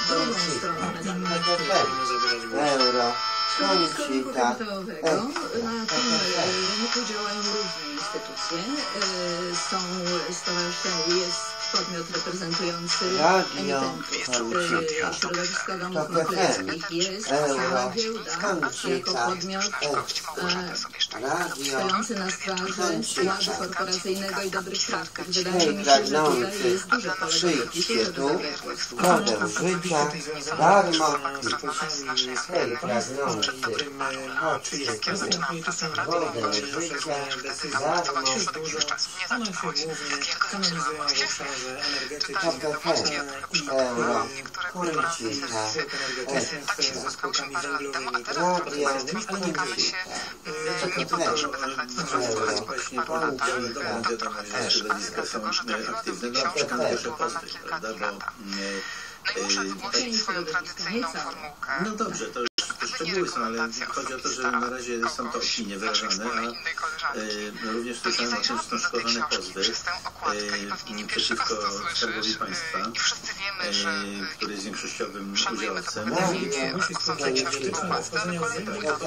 drugą stroną medalu. Euro, Środowisko rynku Koncita, kapitałowego. Na tym rynku działają różne instytucje. Y, Są stowarzyszenia, jest podmiot reprezentujący Radio, emitentów. Koncita, Y, Środowisko domów Tok F M, maklerskich jest Euro, cała giełda jako Koncita, podmiot Radio, stojący na straży Koncita. ładu korporacyjnego i dobrych praktyk. Wydaje Hej, mi się, że tutaj pragnący, jest duże pole do przyjdźcie popisu, tu, żeby zabrać głos. wodę życia, darmo, hej, pragnący, chodźcie tu, wodę życia, darmo, One się głównie kanalizują w obszarze energetyki, Tok F M, Euro, Koncita, energetycznych ze spółkami węglowymi, Radio, ale nie tylko. Koncita, Tok F M, Euro, Właśnie dobrą wiadomość, że środowiska są aktywne, no przykład też pozytyw, prawda, bo No i muszę zgłosić swoją tradycyjną formułkę. no dobrze, to już to szczegóły są, ale chodzi o to, że na razie są to opinie wyrażane, a e, również słyszałem o tym, że są szkodzone pozwy e, przeciwko Skarbowi Państwa, e, który jest większościowym udziałowcem. Musi sprawdzać krytyczne wchodzenia w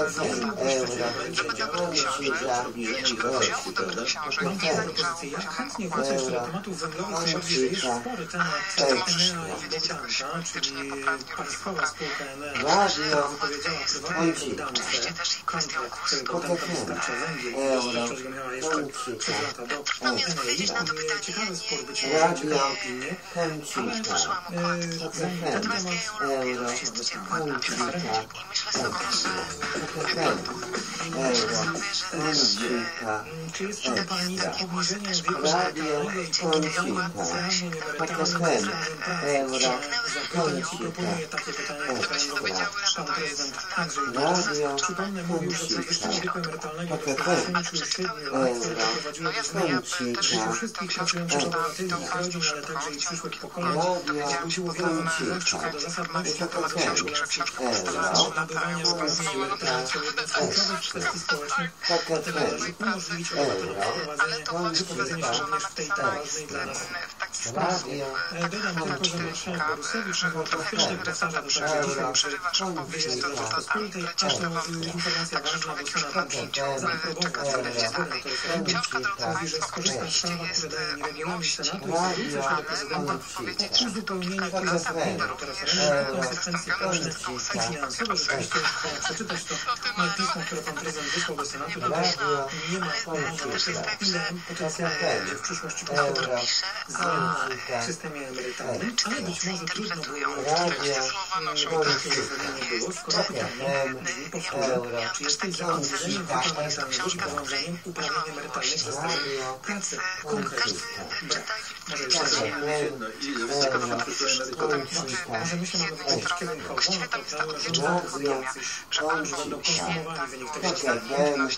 Obniżenie ich wartości, prawda? Mam taką propozycję. Ja chętnie wrócę jeszcze do tematów węglowych, choć jest spory temat Enea i Bogdanka, czyli państwowa spółka Enea wypowiedziała prywatnie Bogdance kontrakt Bogdanka dostarcza węgiel, dostarczać go miała jeszcze trzy lata do Enei. Ciekawy spór być może, ciekawe opinie, ale zanim ten temat Euro, Koncita, Koncita, czy jest przed Pani za obniżeniem wieku Radio, emerytalnego i powiązaniem Koncita, specjalnie emerytalnym Euro, Zaproponuję proponuję takie pytanie referendowe. Pan prezydent Andrzej Duda, Radio, przypomnę, mówił, że podwyższenie wieku emerytalnego do sześćdziesięciu siedmiu lat doprowadziło do zmian w życiu wszystkich pracujących obywateli, ich rodzin, ale także i przyszłych pokoleń. Wzbudziło wiele wątpliwości co do zasadności wprowadzenia regulacji nabywania uprawnień emerytalnych są jedną z kluczowych kwestii społecznych, dlatego należy umożliwić obywatelom wprowadzenie, wypowiedzenie się również w tej tak ważnej dla nas sprawie. Dodam tylko, że marszałek Borusewicz powtarzał powtarza do także dzisiaj przy wyjeździe do Rzeczpospolitej, a to informacja ważna, bo Senat zaaprobował zgodem to referendum. Mówi, że skorzysta z prawa, które daje mi regulamin Senatu i zwrócę się do prezydenta o uzupełnienie uzasadnienia to referendum, konsekwencje prawne i finansowe. Rzeczywiście przeczytać to pismo, które pan prezydent wysłał do Senatu, to też nie ma ile potencjalnie będzie w przyszłości powstawać w systemie emerytalnym, ale być może trudno było żeby takie uzasadnienie było, skoro pytanie brzmi powtórzę, czy jesteś za obniżeniem wieku emerytalnego i powiązaniem uprawnień emerytalnych ze stażem pracy konkretnie? Brak. Może jeszcze raz. Może myślę, mamy wypowiedź kierunkową, to prawo rządzący, że będą konsumowali wynik tego Euro,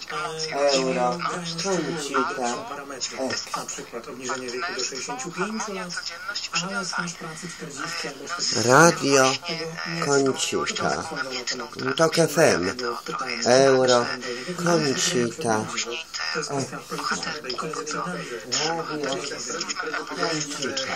Koncita, na przykład obniżenie wieku do sześćdziesięciu pięciu lat, ale staż pracy czterdzieści albo czterdzieści. Radio, Koncita, Tok F M, Euro, Koncita, To jest kwestia polityczna, tutaj koledzy Radio, Koncita,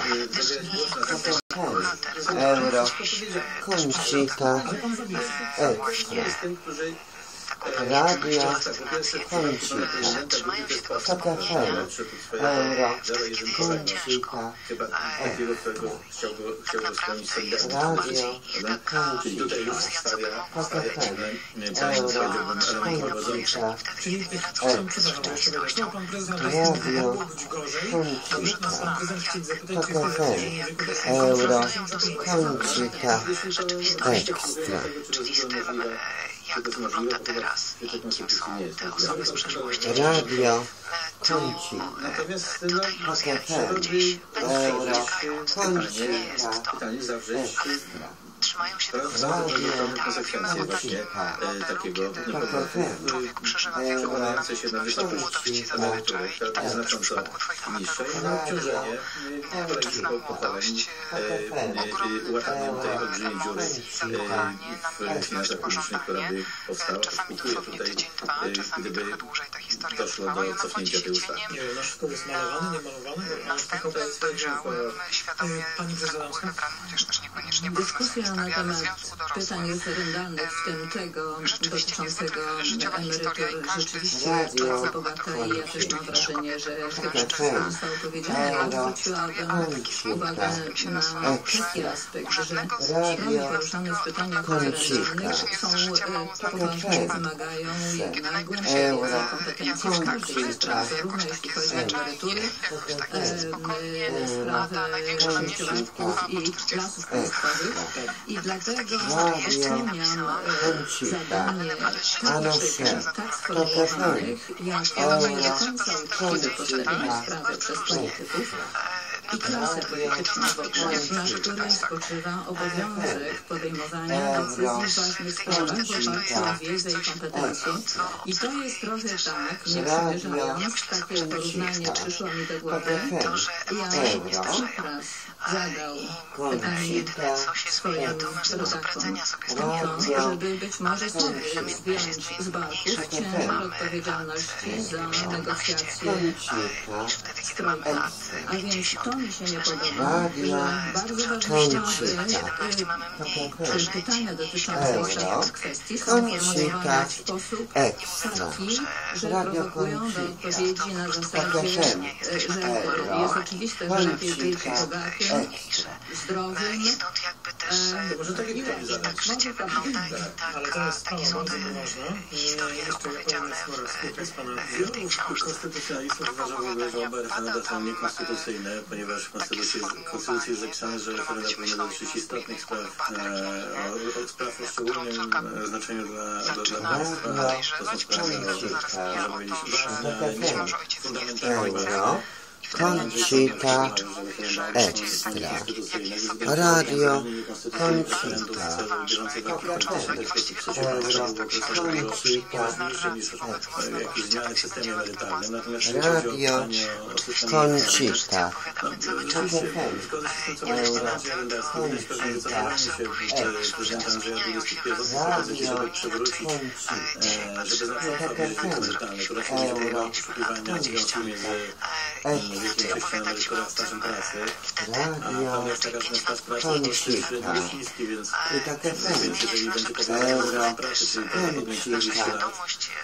Euro, Koncita, Ekstra, Radio, Koncita, Tok F M, Euro, Koncita, Takiego, którego chciałby, chciałby spełnić Solidarność. Radio, Czyli tutaj już Koncita, stawia, Tok stawia F M, pewien, Euro, powiedziałbym, element prowadzący. Koncita, Czyli chciałem, przepraszam, jeszcze powiedział pan prezydent, że mogło być gorzej, to już nas pan prezydent chcieć zapytać, czy jesteś za obniżeniem wieku do Euro, sześćdziesięciu Koncita, Ekstra. Czyli z tym, jak wygląda teraz i kim są te osoby z przeszłości. Radio, Koncita, Natomiast no, Tok F M, Euro, Koncita, pytanie zawrzeć Trzymają się tego prawdopodobnie konsekwencje właśnie e, takiego powrotu przekładające się na wysokość emerytury, która jest znacząco niższa i na obciążenie kolejnych pokoleń, ułatwienie tej olbrzymiej dziury w finansach publicznych, która by powstała. Kupuję tutaj, gdyby doszło do cofnięcia tej ustawy. Nie wiem, nasz szkoły jest malowany, nie malowany, ale Następnym dojrzałym, świadomie wybranym, chociaż też niekoniecznie Dyskusja na temat związku dorosłych. pytań referendalnych, w tym tego dotyczącego emerytur, rzeczywiście Radio. bardzo bogata i ja też mam wrażenie, że chyba to zostało powiedziane, ale zwróciłabym uwagę na taki aspekt, że sprawy poruszane w pytaniach referendalnych są e, poważne, wymagają jednak głębszego kompetencji w każdej sprawie, zarówno jeśli chodzi o emerytury, e, sprawy środków i lasów państwowych. I dlatego spełniam e, zadanie taktyk tak sformułowanych, jak nie do końca uczciwe postawienie sprawy przez polityków i klasę polityczną wokół, na której spoczywa obowiązek podejmowania decyzji w ważnych sprawach w oparciu o wiedzę i kompetencje. I to jest trochę tak, nie przymierzając, takie porównanie przyszło mi do głowy, jak Tsipras zadał pytanie swoim rodakom o to, żeby być może sobie zdjąć z barków ciężar odpowiedzialności za negocjacje z Trojką. A więc to mi się nie podoba, że bardzo ważne sprawy, czy pytania dotyczące istotnych kwestii są formułowane w sposób taki, że prowokują do odpowiedzi na zasadzie, że jest oczywiste, że lepiej być bogatym, zdrowym, To może tak jak to zadać. Ale to jest sprawa bardzo nieważna. Jeszcze Joanna Smorek z pana konstytucjonalistów uważa w ogóle, że oba referenda są niekonstytucyjne, ponieważ w Konstytucji jest, Konstytucji jest zapisane, że referenda powinny dotyczyć istotnych spraw, e, od spraw o szczególnym e, znaczeniu dla, dla, dla państwa. To są sprawy, można powiedzieć, ważne, ale nie fundamentalne. Koncita Ekstra. Radio Koncita. Jakieś zmiany w systemie emerytalnym. Natomiast Radio Koncita. stażem pracy. Radio Koncita. I tak jak Jeżeli będzie powołany pracy, czyli podnieśli lat,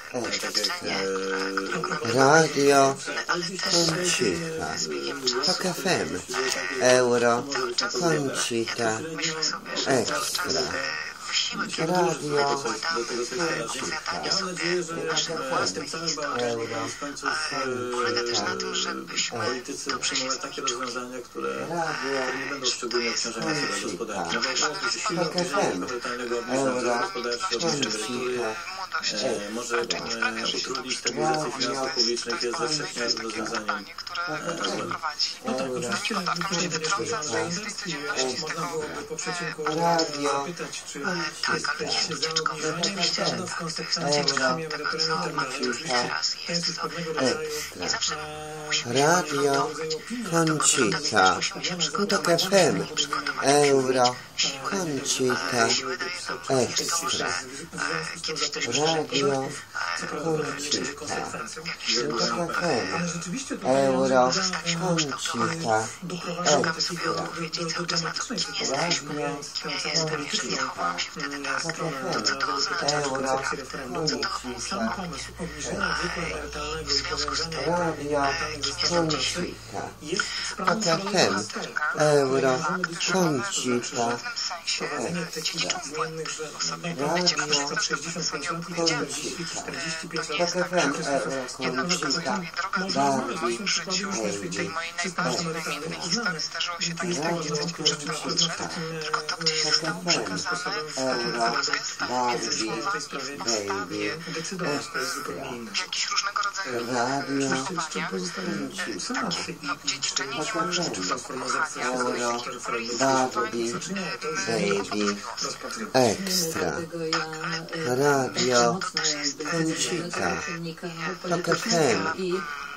Radio Koncita. Tak F M. Euro Koncita Ekstra. Radio Koncita. Ja mam nadzieję, że z tym całym bałaгаnem w końcu politycy przyjmują takie rozwiązania, które nie będą szczególnie obciążające dla gospodarki. No bo silne obciążenie emerytalnego obniżenia gospodarczego, obniżenia emerytury może utrudnić stabilizację finansów publicznych, jest ze wszechmiar rozwiązaniem. No tak, oczywiście można byłoby po przecinku zapytać, czy jesteście za obniżeniem, na pewno w konsekwencji utrzymujemy emeryturę intermedialną. To jest pewnego rodzaju Radio Koncita. Tak F M. Euro Koncita Ekstra. Radio Koncita. Tak F M. Euro Koncita Ekstra. Radio sam pomysł obniżenia wieku emerytalnego i powiązania Radio Koncita. jest Tak sprawą F M. Euro Koncita Ekstra. zmiennych, że Radio sześćdziesiąt pięć lat i Koncita. czterdzieści pięć lat. Tak F M. Euro Koncita Barbie Baby System emerytalny uznany. Radio Koncita. Tak F M. Euro Barbie Baby Ekstra. Jakieś różnego rodzaju Radio szanowania, odziedziczenie Euro Barbie Baby Ekstra. Radio Koncita. Tak F M.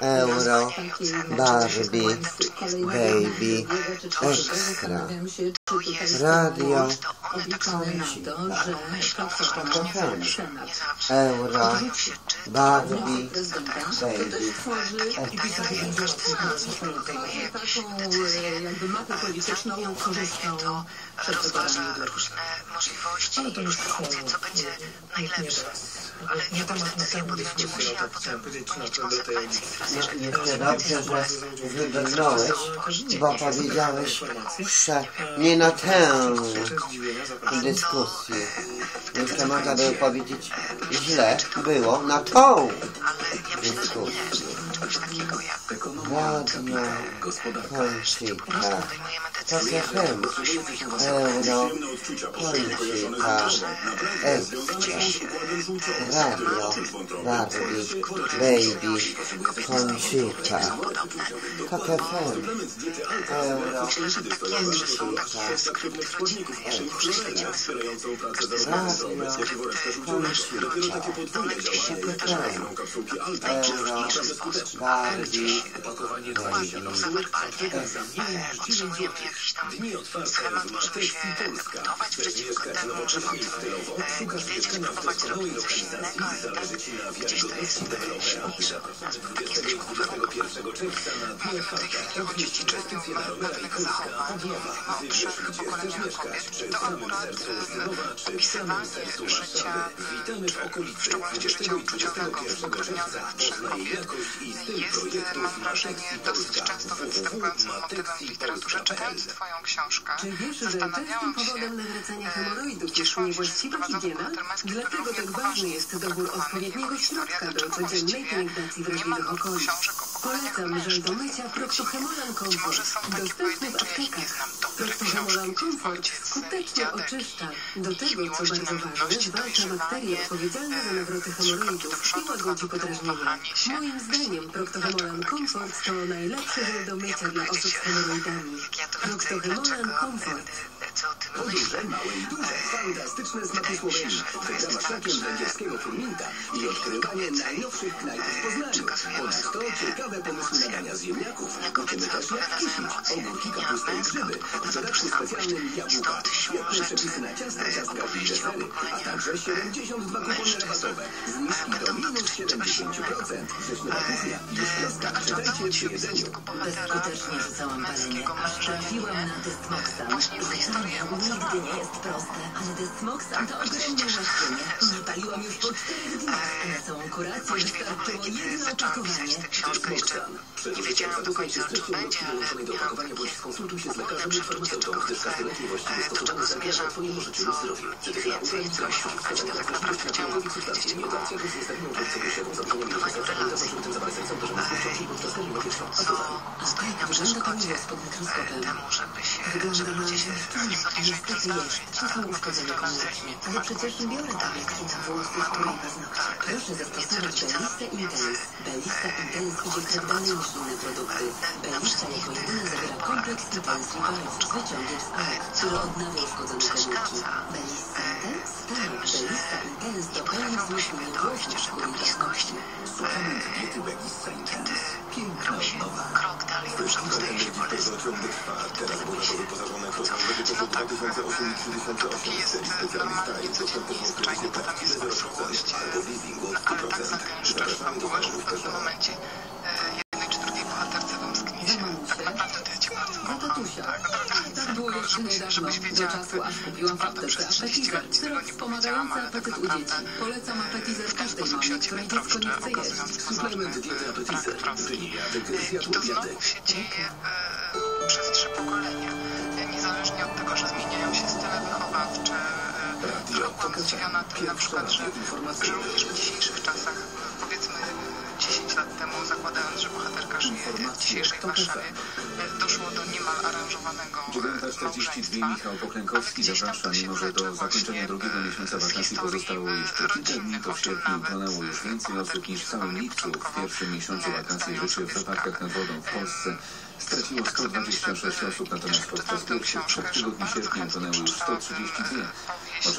Euro Barbie Baby Ekstra. tutaj Radio obliczone na to, że Platforma Euro, Barbie, Baby. i pisali taką jakby mapę polityczną korzystną przed wyborami. różne możliwości Ale to już i co będzie najlepsze. Ale nie temat na tę dyskusję, a potem Jeszcze dobrze, że wybrnąłeś, bo powiedziałeś, że nie na tę dyskusję. Jeszcze można było powiedzieć, źle było na tą dyskusję. Radio Polska, to FM, Euro, Polska, Ekstra, Radio, Barbie, Baby, Polska, to FM, Euro, Opakowanie dwadzieścia potrzebujemy jakiś tam schemat, żebyśmy budować przeciwko temu, że stylowo i wiecie, próbować robić coś innego i tak gdzieś to jest śmieszne. Takie zgrupowane mamy w tej chwili oczywiście pewnych zachowań o trzech pokoleniach kobiet. To akurat opisywanie życia, w szczególności życia uczuciowego w utrudnionych trzech kobiet jest, mam wrażenie, dosyć często występującym motywem w literaturze. Czytając twoją książkę, zastanawiałam się, hemoroidów cieszyłam się, że niewłaściwa wprowadza higiena, bohater męski dlatego tak ważny jest dobór odpowiedniego środka do codziennej pielęgnacji wrażliwych okolic. Polecam żel do mycia Proctohemolan Comfort, dostępny w aptekach. Proctohemolan Comfort skutecznie oczyszcza. Do tego, co bardzo ważne, zwalcza bakterie odpowiedzialne za nawroty hemoroidów i łagodzi podrażnienia. Moim zdaniem Proctohemolan Comfort to najlepszy żel do mycia dla osób z hemoroidami. Proctohemolan Comfort. Podróże małe i duże, fantastyczne smaki Słowenii, wygrana smakiem węgierskiego furminka i odkrywanie najnowszych knajp w Poznaniu. Ponadto ciekawe pomysły na dania z ziemniaków. Uczymy też jak kisić, ogórki, kapustę i grzyby. W dodatku specjalnym jabłka, świetne przepisy na ciasta, ciastka i desery, a także siedemdziesiąt dwa kupony rabatowe. Zniżki do minus siedemdziesiąt procent. Wrześniowa kuchnia już prosta. Czytajcie przy jedzeniu. Bezskutecznie rzucałam palenie, aż trafiłam na Destmoxa. Nigdy nie jest proste, ale Destmoxa to ogromne ułatwienie. Napaliłam już po czterech dniach, a na całą kurację wystarczyło jedno opakowanie. Destmoxa. Nie wiedziałam do końca, czy będzie, ale dołączonej do opakowania bądź skonsultuj się z lekarzem lub farmaceutą, gdyż każdy lek nie właściwie stosowany zagraża twojemu życiu lub zdrowiu. więcej co osiągać, to tak naprawdę chciałam powiedzieć o o stojenia w przeszkodzie temu, żeby się, żeby ludzie się rozwijali To są uszkodzone komórki, ale przecież biorę tabletki na włosy, skóry i paznokcie. Proszę zastosować Belista Intense. Belista Intense idzie krok dalej niż inne produkty. Belista jako jedyna zawiera kompleks Intense Revive z wyciągiem z alek, który odnawia uszkodzone komórki. Belista Intense? Tak, Belista Intense to pełne wzmocnienie włosów, skóry i paznokci. Suplement diety Belista Intense. Piękna odnowa. Krok dalej, muszę staje się bolesny. Teraz było wyposażone w No tak, dopóki jest nieco silniej skrajnie potem jest czułość, ale tak zagęszcza, że nam było, że w pewnym momencie jednej czy drugiej bohaterce wymsknie się. Tak naprawdę to jest cię bardzo Za tatusia. Tak było jeszcze niedawno, do czasu aż kupiłam w aptece Appetizer, syrop wspomagający apetyt u dzieci. Polecam Appetizer każdej mamie, której dziecko nie chce jeść. Suplement diety Appetizer, czyli jadek z I to jadłów znowu jadek. się dzieje e, przez trzy pokolenia. Niezależnie od tego, że zmieniają się style wychowawcze, e, byłam zdziwiona tym na przykład, że, że również w dzisiejszych czasach, powiedzmy dziesięć lat temu, zakładając, że bohaterka żyje w dzisiejszej Warszawie, e, doszło do niemal aranżowanego dziewiąta czterdzieści dwa Michał Poklękowski zaprasza, mimo że do zakończenia drugiego miesiąca wakacji pozostało jeszcze kilka dni, to w sierpniu tonęło już więcej osób niż w całym lipcu. W pierwszym miesiącu wakacji życie w wypadkach nad wodą w Polsce straciło sto dwadzieścia sześć osób, natomiast podczas pierwszych trzech tygodni sierpnia tonęło już sto trzydzieści dwa.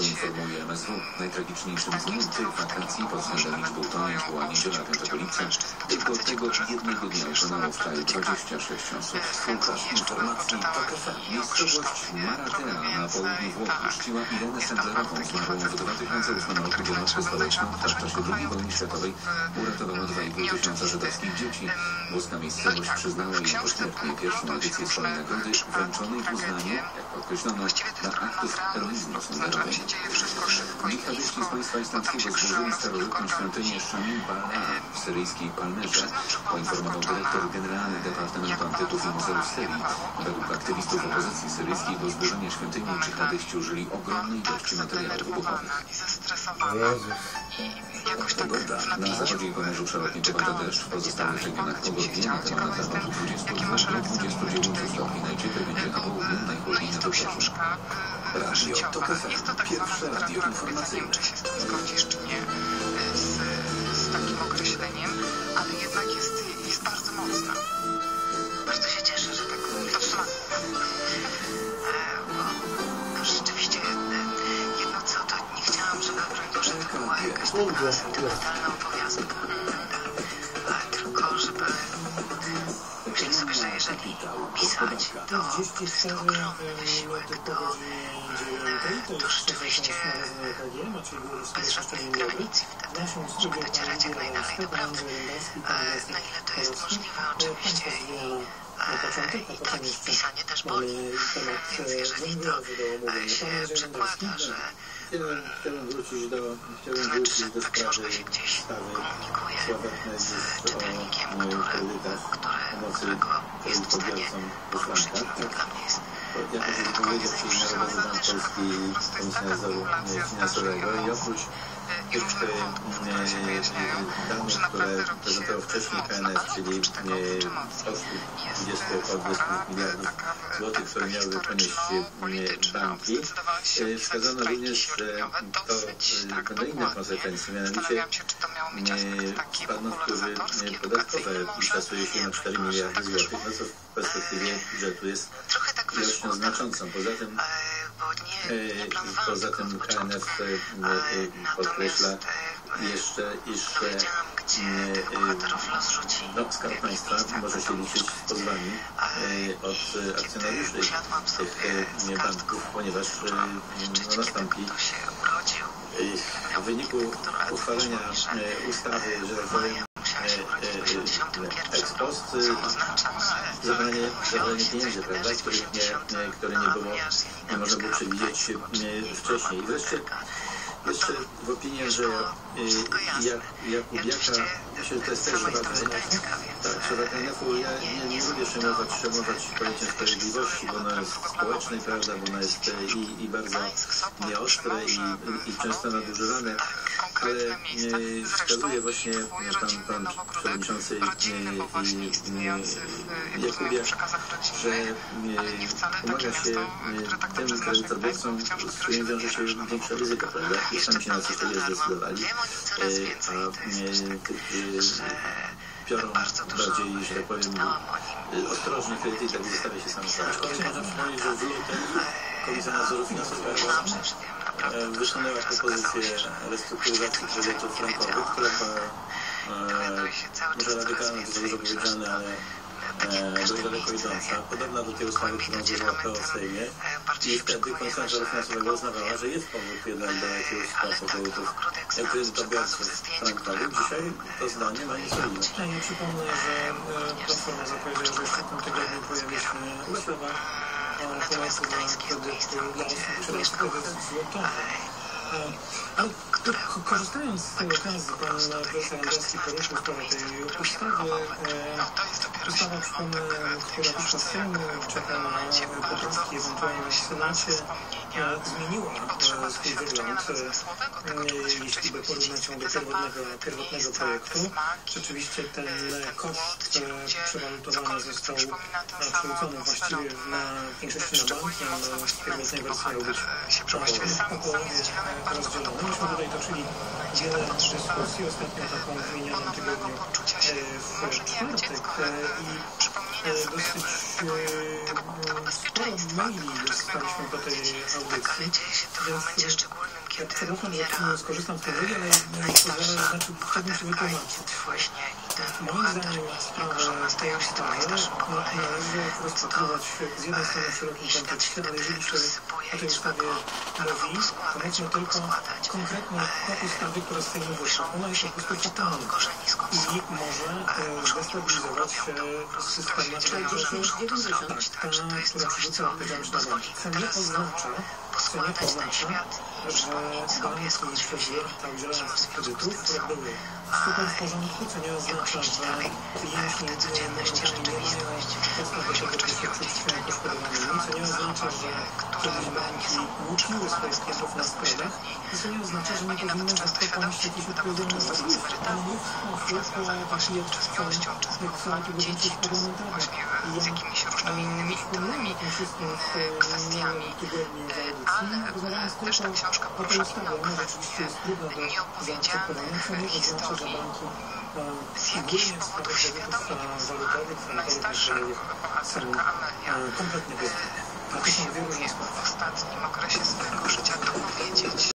informuje M S W. Najtragiczniejszym dniem tych wakacji pod względem liczby utonięć była niedziela piątego lipca. Tylko tego jednego dnia utonęło w kraju dwadzieścia sześć osób. Słuchasz informacji TOK F M. Miejscowość Maratea na południu Włoch uczciła Irenę Sendlerową, zmarłą w dwa tysiące ósmym roku działaczkę społeczną, która w czasie drugiej wojny światowej uratowała dwa i pół tysiąca żydowskich dzieci. Włoska miejscowość przyznała jej pośmiertnie pierwszą edycję swojej nagrody, wręczonej w uznaniu, jak podkreślono, dla aktów heroizmu Sendlerowej. Dżihadyści z państwa islamskiego zburzyli starożytną świątynię Shamin Balaa w syryjskiej Palmerze, poinformował dyrektor generalny Departamentu Antyków i Muzeów Syrii. Według aktywistów opozycji syryjskiej do zburzenia świątyni dżihadyści użyli ogromnej ilości materiałów wybuchowych. Pogoda. Na zachodzie i Pomorzu przelotnie popada deszcz, w pozostałych regionach pogodnie na termometrach od dwudziestu dwóch do dwudziestu dziewięciu stopni. Najcieplej będzie na południu, najchłodniej na wybrzeżu. Radio TOK F M. Pierwsze radio informacyjne. Czy się z tym zgodzisz, czy nie, z, z takim określeniem, ale jednak jest, jest bardzo mocna. Bardzo się cieszę, że tak to smaku. Bo rzeczywiście jedno co, to nie chciałam, żeby broń Boże to była jakaś taka sentymentalna opowiastka. Tylko żeby myślę sobie, że jeżeli pisać, to jest to ogromny wysiłek, to, to rzeczywiście bez żadnych granic i wtedy, żeby docierać jak najdalej, naprawdę. Na ile to jest możliwe, oczywiście i tak, i pisanie też boli, więc jeżeli to się przekłada, że Chciałbym wrócić do, to znaczy, że ta książka się gdzieś komunikuje z czytelnikiem, który, który, którego jest w stanie poruszyć, to dla mnie jest koniec najwyższego należy po prostu jest taka kumulacja finansowego i oprócz i różnych danych, które prezentował wcześniej K N S, czyli kosztów dwudziestu miliardów złotych, które miały ponieść banki, wskazano również, że to będą inne konsekwencje, mianowicie spadną wpływy podatkowe i szacuje się na cztery miliardy złotych, no co w perspektywie budżetu jest ilością znaczącą. Poza tym Poza tym K N F podkreśla jeszcze, jeszcze no, Skarb Państwa może się liczyć z pozwami od akcjonariuszy tych banków, ponieważ no, nastąpi w wyniku uchwalenia ustawy, że tak powiem, ex post zabranie, zabranie pieniędzy, prawda, których nie, które nie było, nie można było przewidzieć wcześniej. I wreszcie jeszcze w opinii, że jak, Jakub Jaka, myślę, że to jest też wada, tak, że K N F-u ja nie, nie lubię przejmować, przejmować pojęciem sprawiedliwości, bo ono jest społeczne, prawda, bo ono jest i, i bardzo nieostre i, i często nadużywane, ale e, wskazuje właśnie pan, pan przewodniczący Jakubie, że e, pomaga się e, tym kredytodawcom, z którymi wiąże się większe ryzyko, prawda? I sami się na coś takiego zdecydowali, a biorą bardziej, że tak powiem, ostrożnie kredyty i tak zostawia się sami. Aczkolwiek można przypomnieć, że w lutym Komisja Nadzoru Finansowego wysunęła propozycję restrukturyzacji kredytów frankowych, która była może radykalna, to dużo powiedziane, ale dość daleko idąca, podobna do tej ustawy, którą złożyła P O w Sejmie, i wtedy Komisja Nadzoru Finansowego uznawała, że jest powód jednak do jakiegoś sprawy kredytów, kredytobiorców frankowych. Dzisiaj to zdanie ma nieco inne. Ja przypomnę, że Platforma zapowiedziała, że jeszcze w tym tygodniu pojawi się ustawa o pomocy dla kredytu dla osób kredytów złotowych. Ale korzystając z tej okazji, pan profesor Androwski poruszył sprawę tej ustawy. Ustawa, przypomnę, która wyszła z Sejmu, czeka na poprawki ewentualnie w Senacie, zmieniła swój wygląd, jeśli by porównać ją do pierwotnego, pierwotnego projektu. Rzeczywiście ten koszt przewalutowany został przerzucony właściwie na większości na banki, a w pierwotnej wersji miał być po połowie rozdzielony. Myśmy tutaj toczyli wiele dyskusji, ostatnio taką w minionym tygodniu w czwartek i dosyć sporo maili dostaliśmy po tej audycji, więc kiedy Przepraszam, umiera że skorzystam z tego, ale najstarszy znaczy, chciałbym się wytłumaczyć. właśnie i ten Moim bohater zdaniem i jego żona stają się tym najstarszym pokoleniem. należy rozpatrywać z jednej strony w szerokim kontekście, ale jeżeli się o tej ustawie mówi, to mówmy tylko konkretnie o ustawie, która z Sejmu wyszła. Ona jest po prostu fatalna i może destabilizować system na dziewięćdziesiąt. Tak, ta, która przerzuca odpowiedzialność na bank. Co nie oznacza, co nie oznacza, że banki przez lata udzielając tych kredytów były super w porządku, co nie oznacza, że klienci nie mają podstaw do tego, żeby się czuć poszkodowanymi, co nie oznacza, że kiedyś banki łuczyły swoich klientów na składach i co nie oznacza, że nie powinny za to ponieść jakieś odpowiedzialność za dług. Ale nie w sposób taki jest jak tego większość parlamentarna. I ja wspomniałem o tym wszystkim w tygodniu za audycji, rozmawiając tylko o tej ustawie. Ona rzeczywiście jest trudna do zaakceptowania, co nie oznacza, że banki z jakichś powodów świadomie najstarszego bohaterka Amelia kompletnie musi w ostatnim okresie swojego życia dopowiedzieć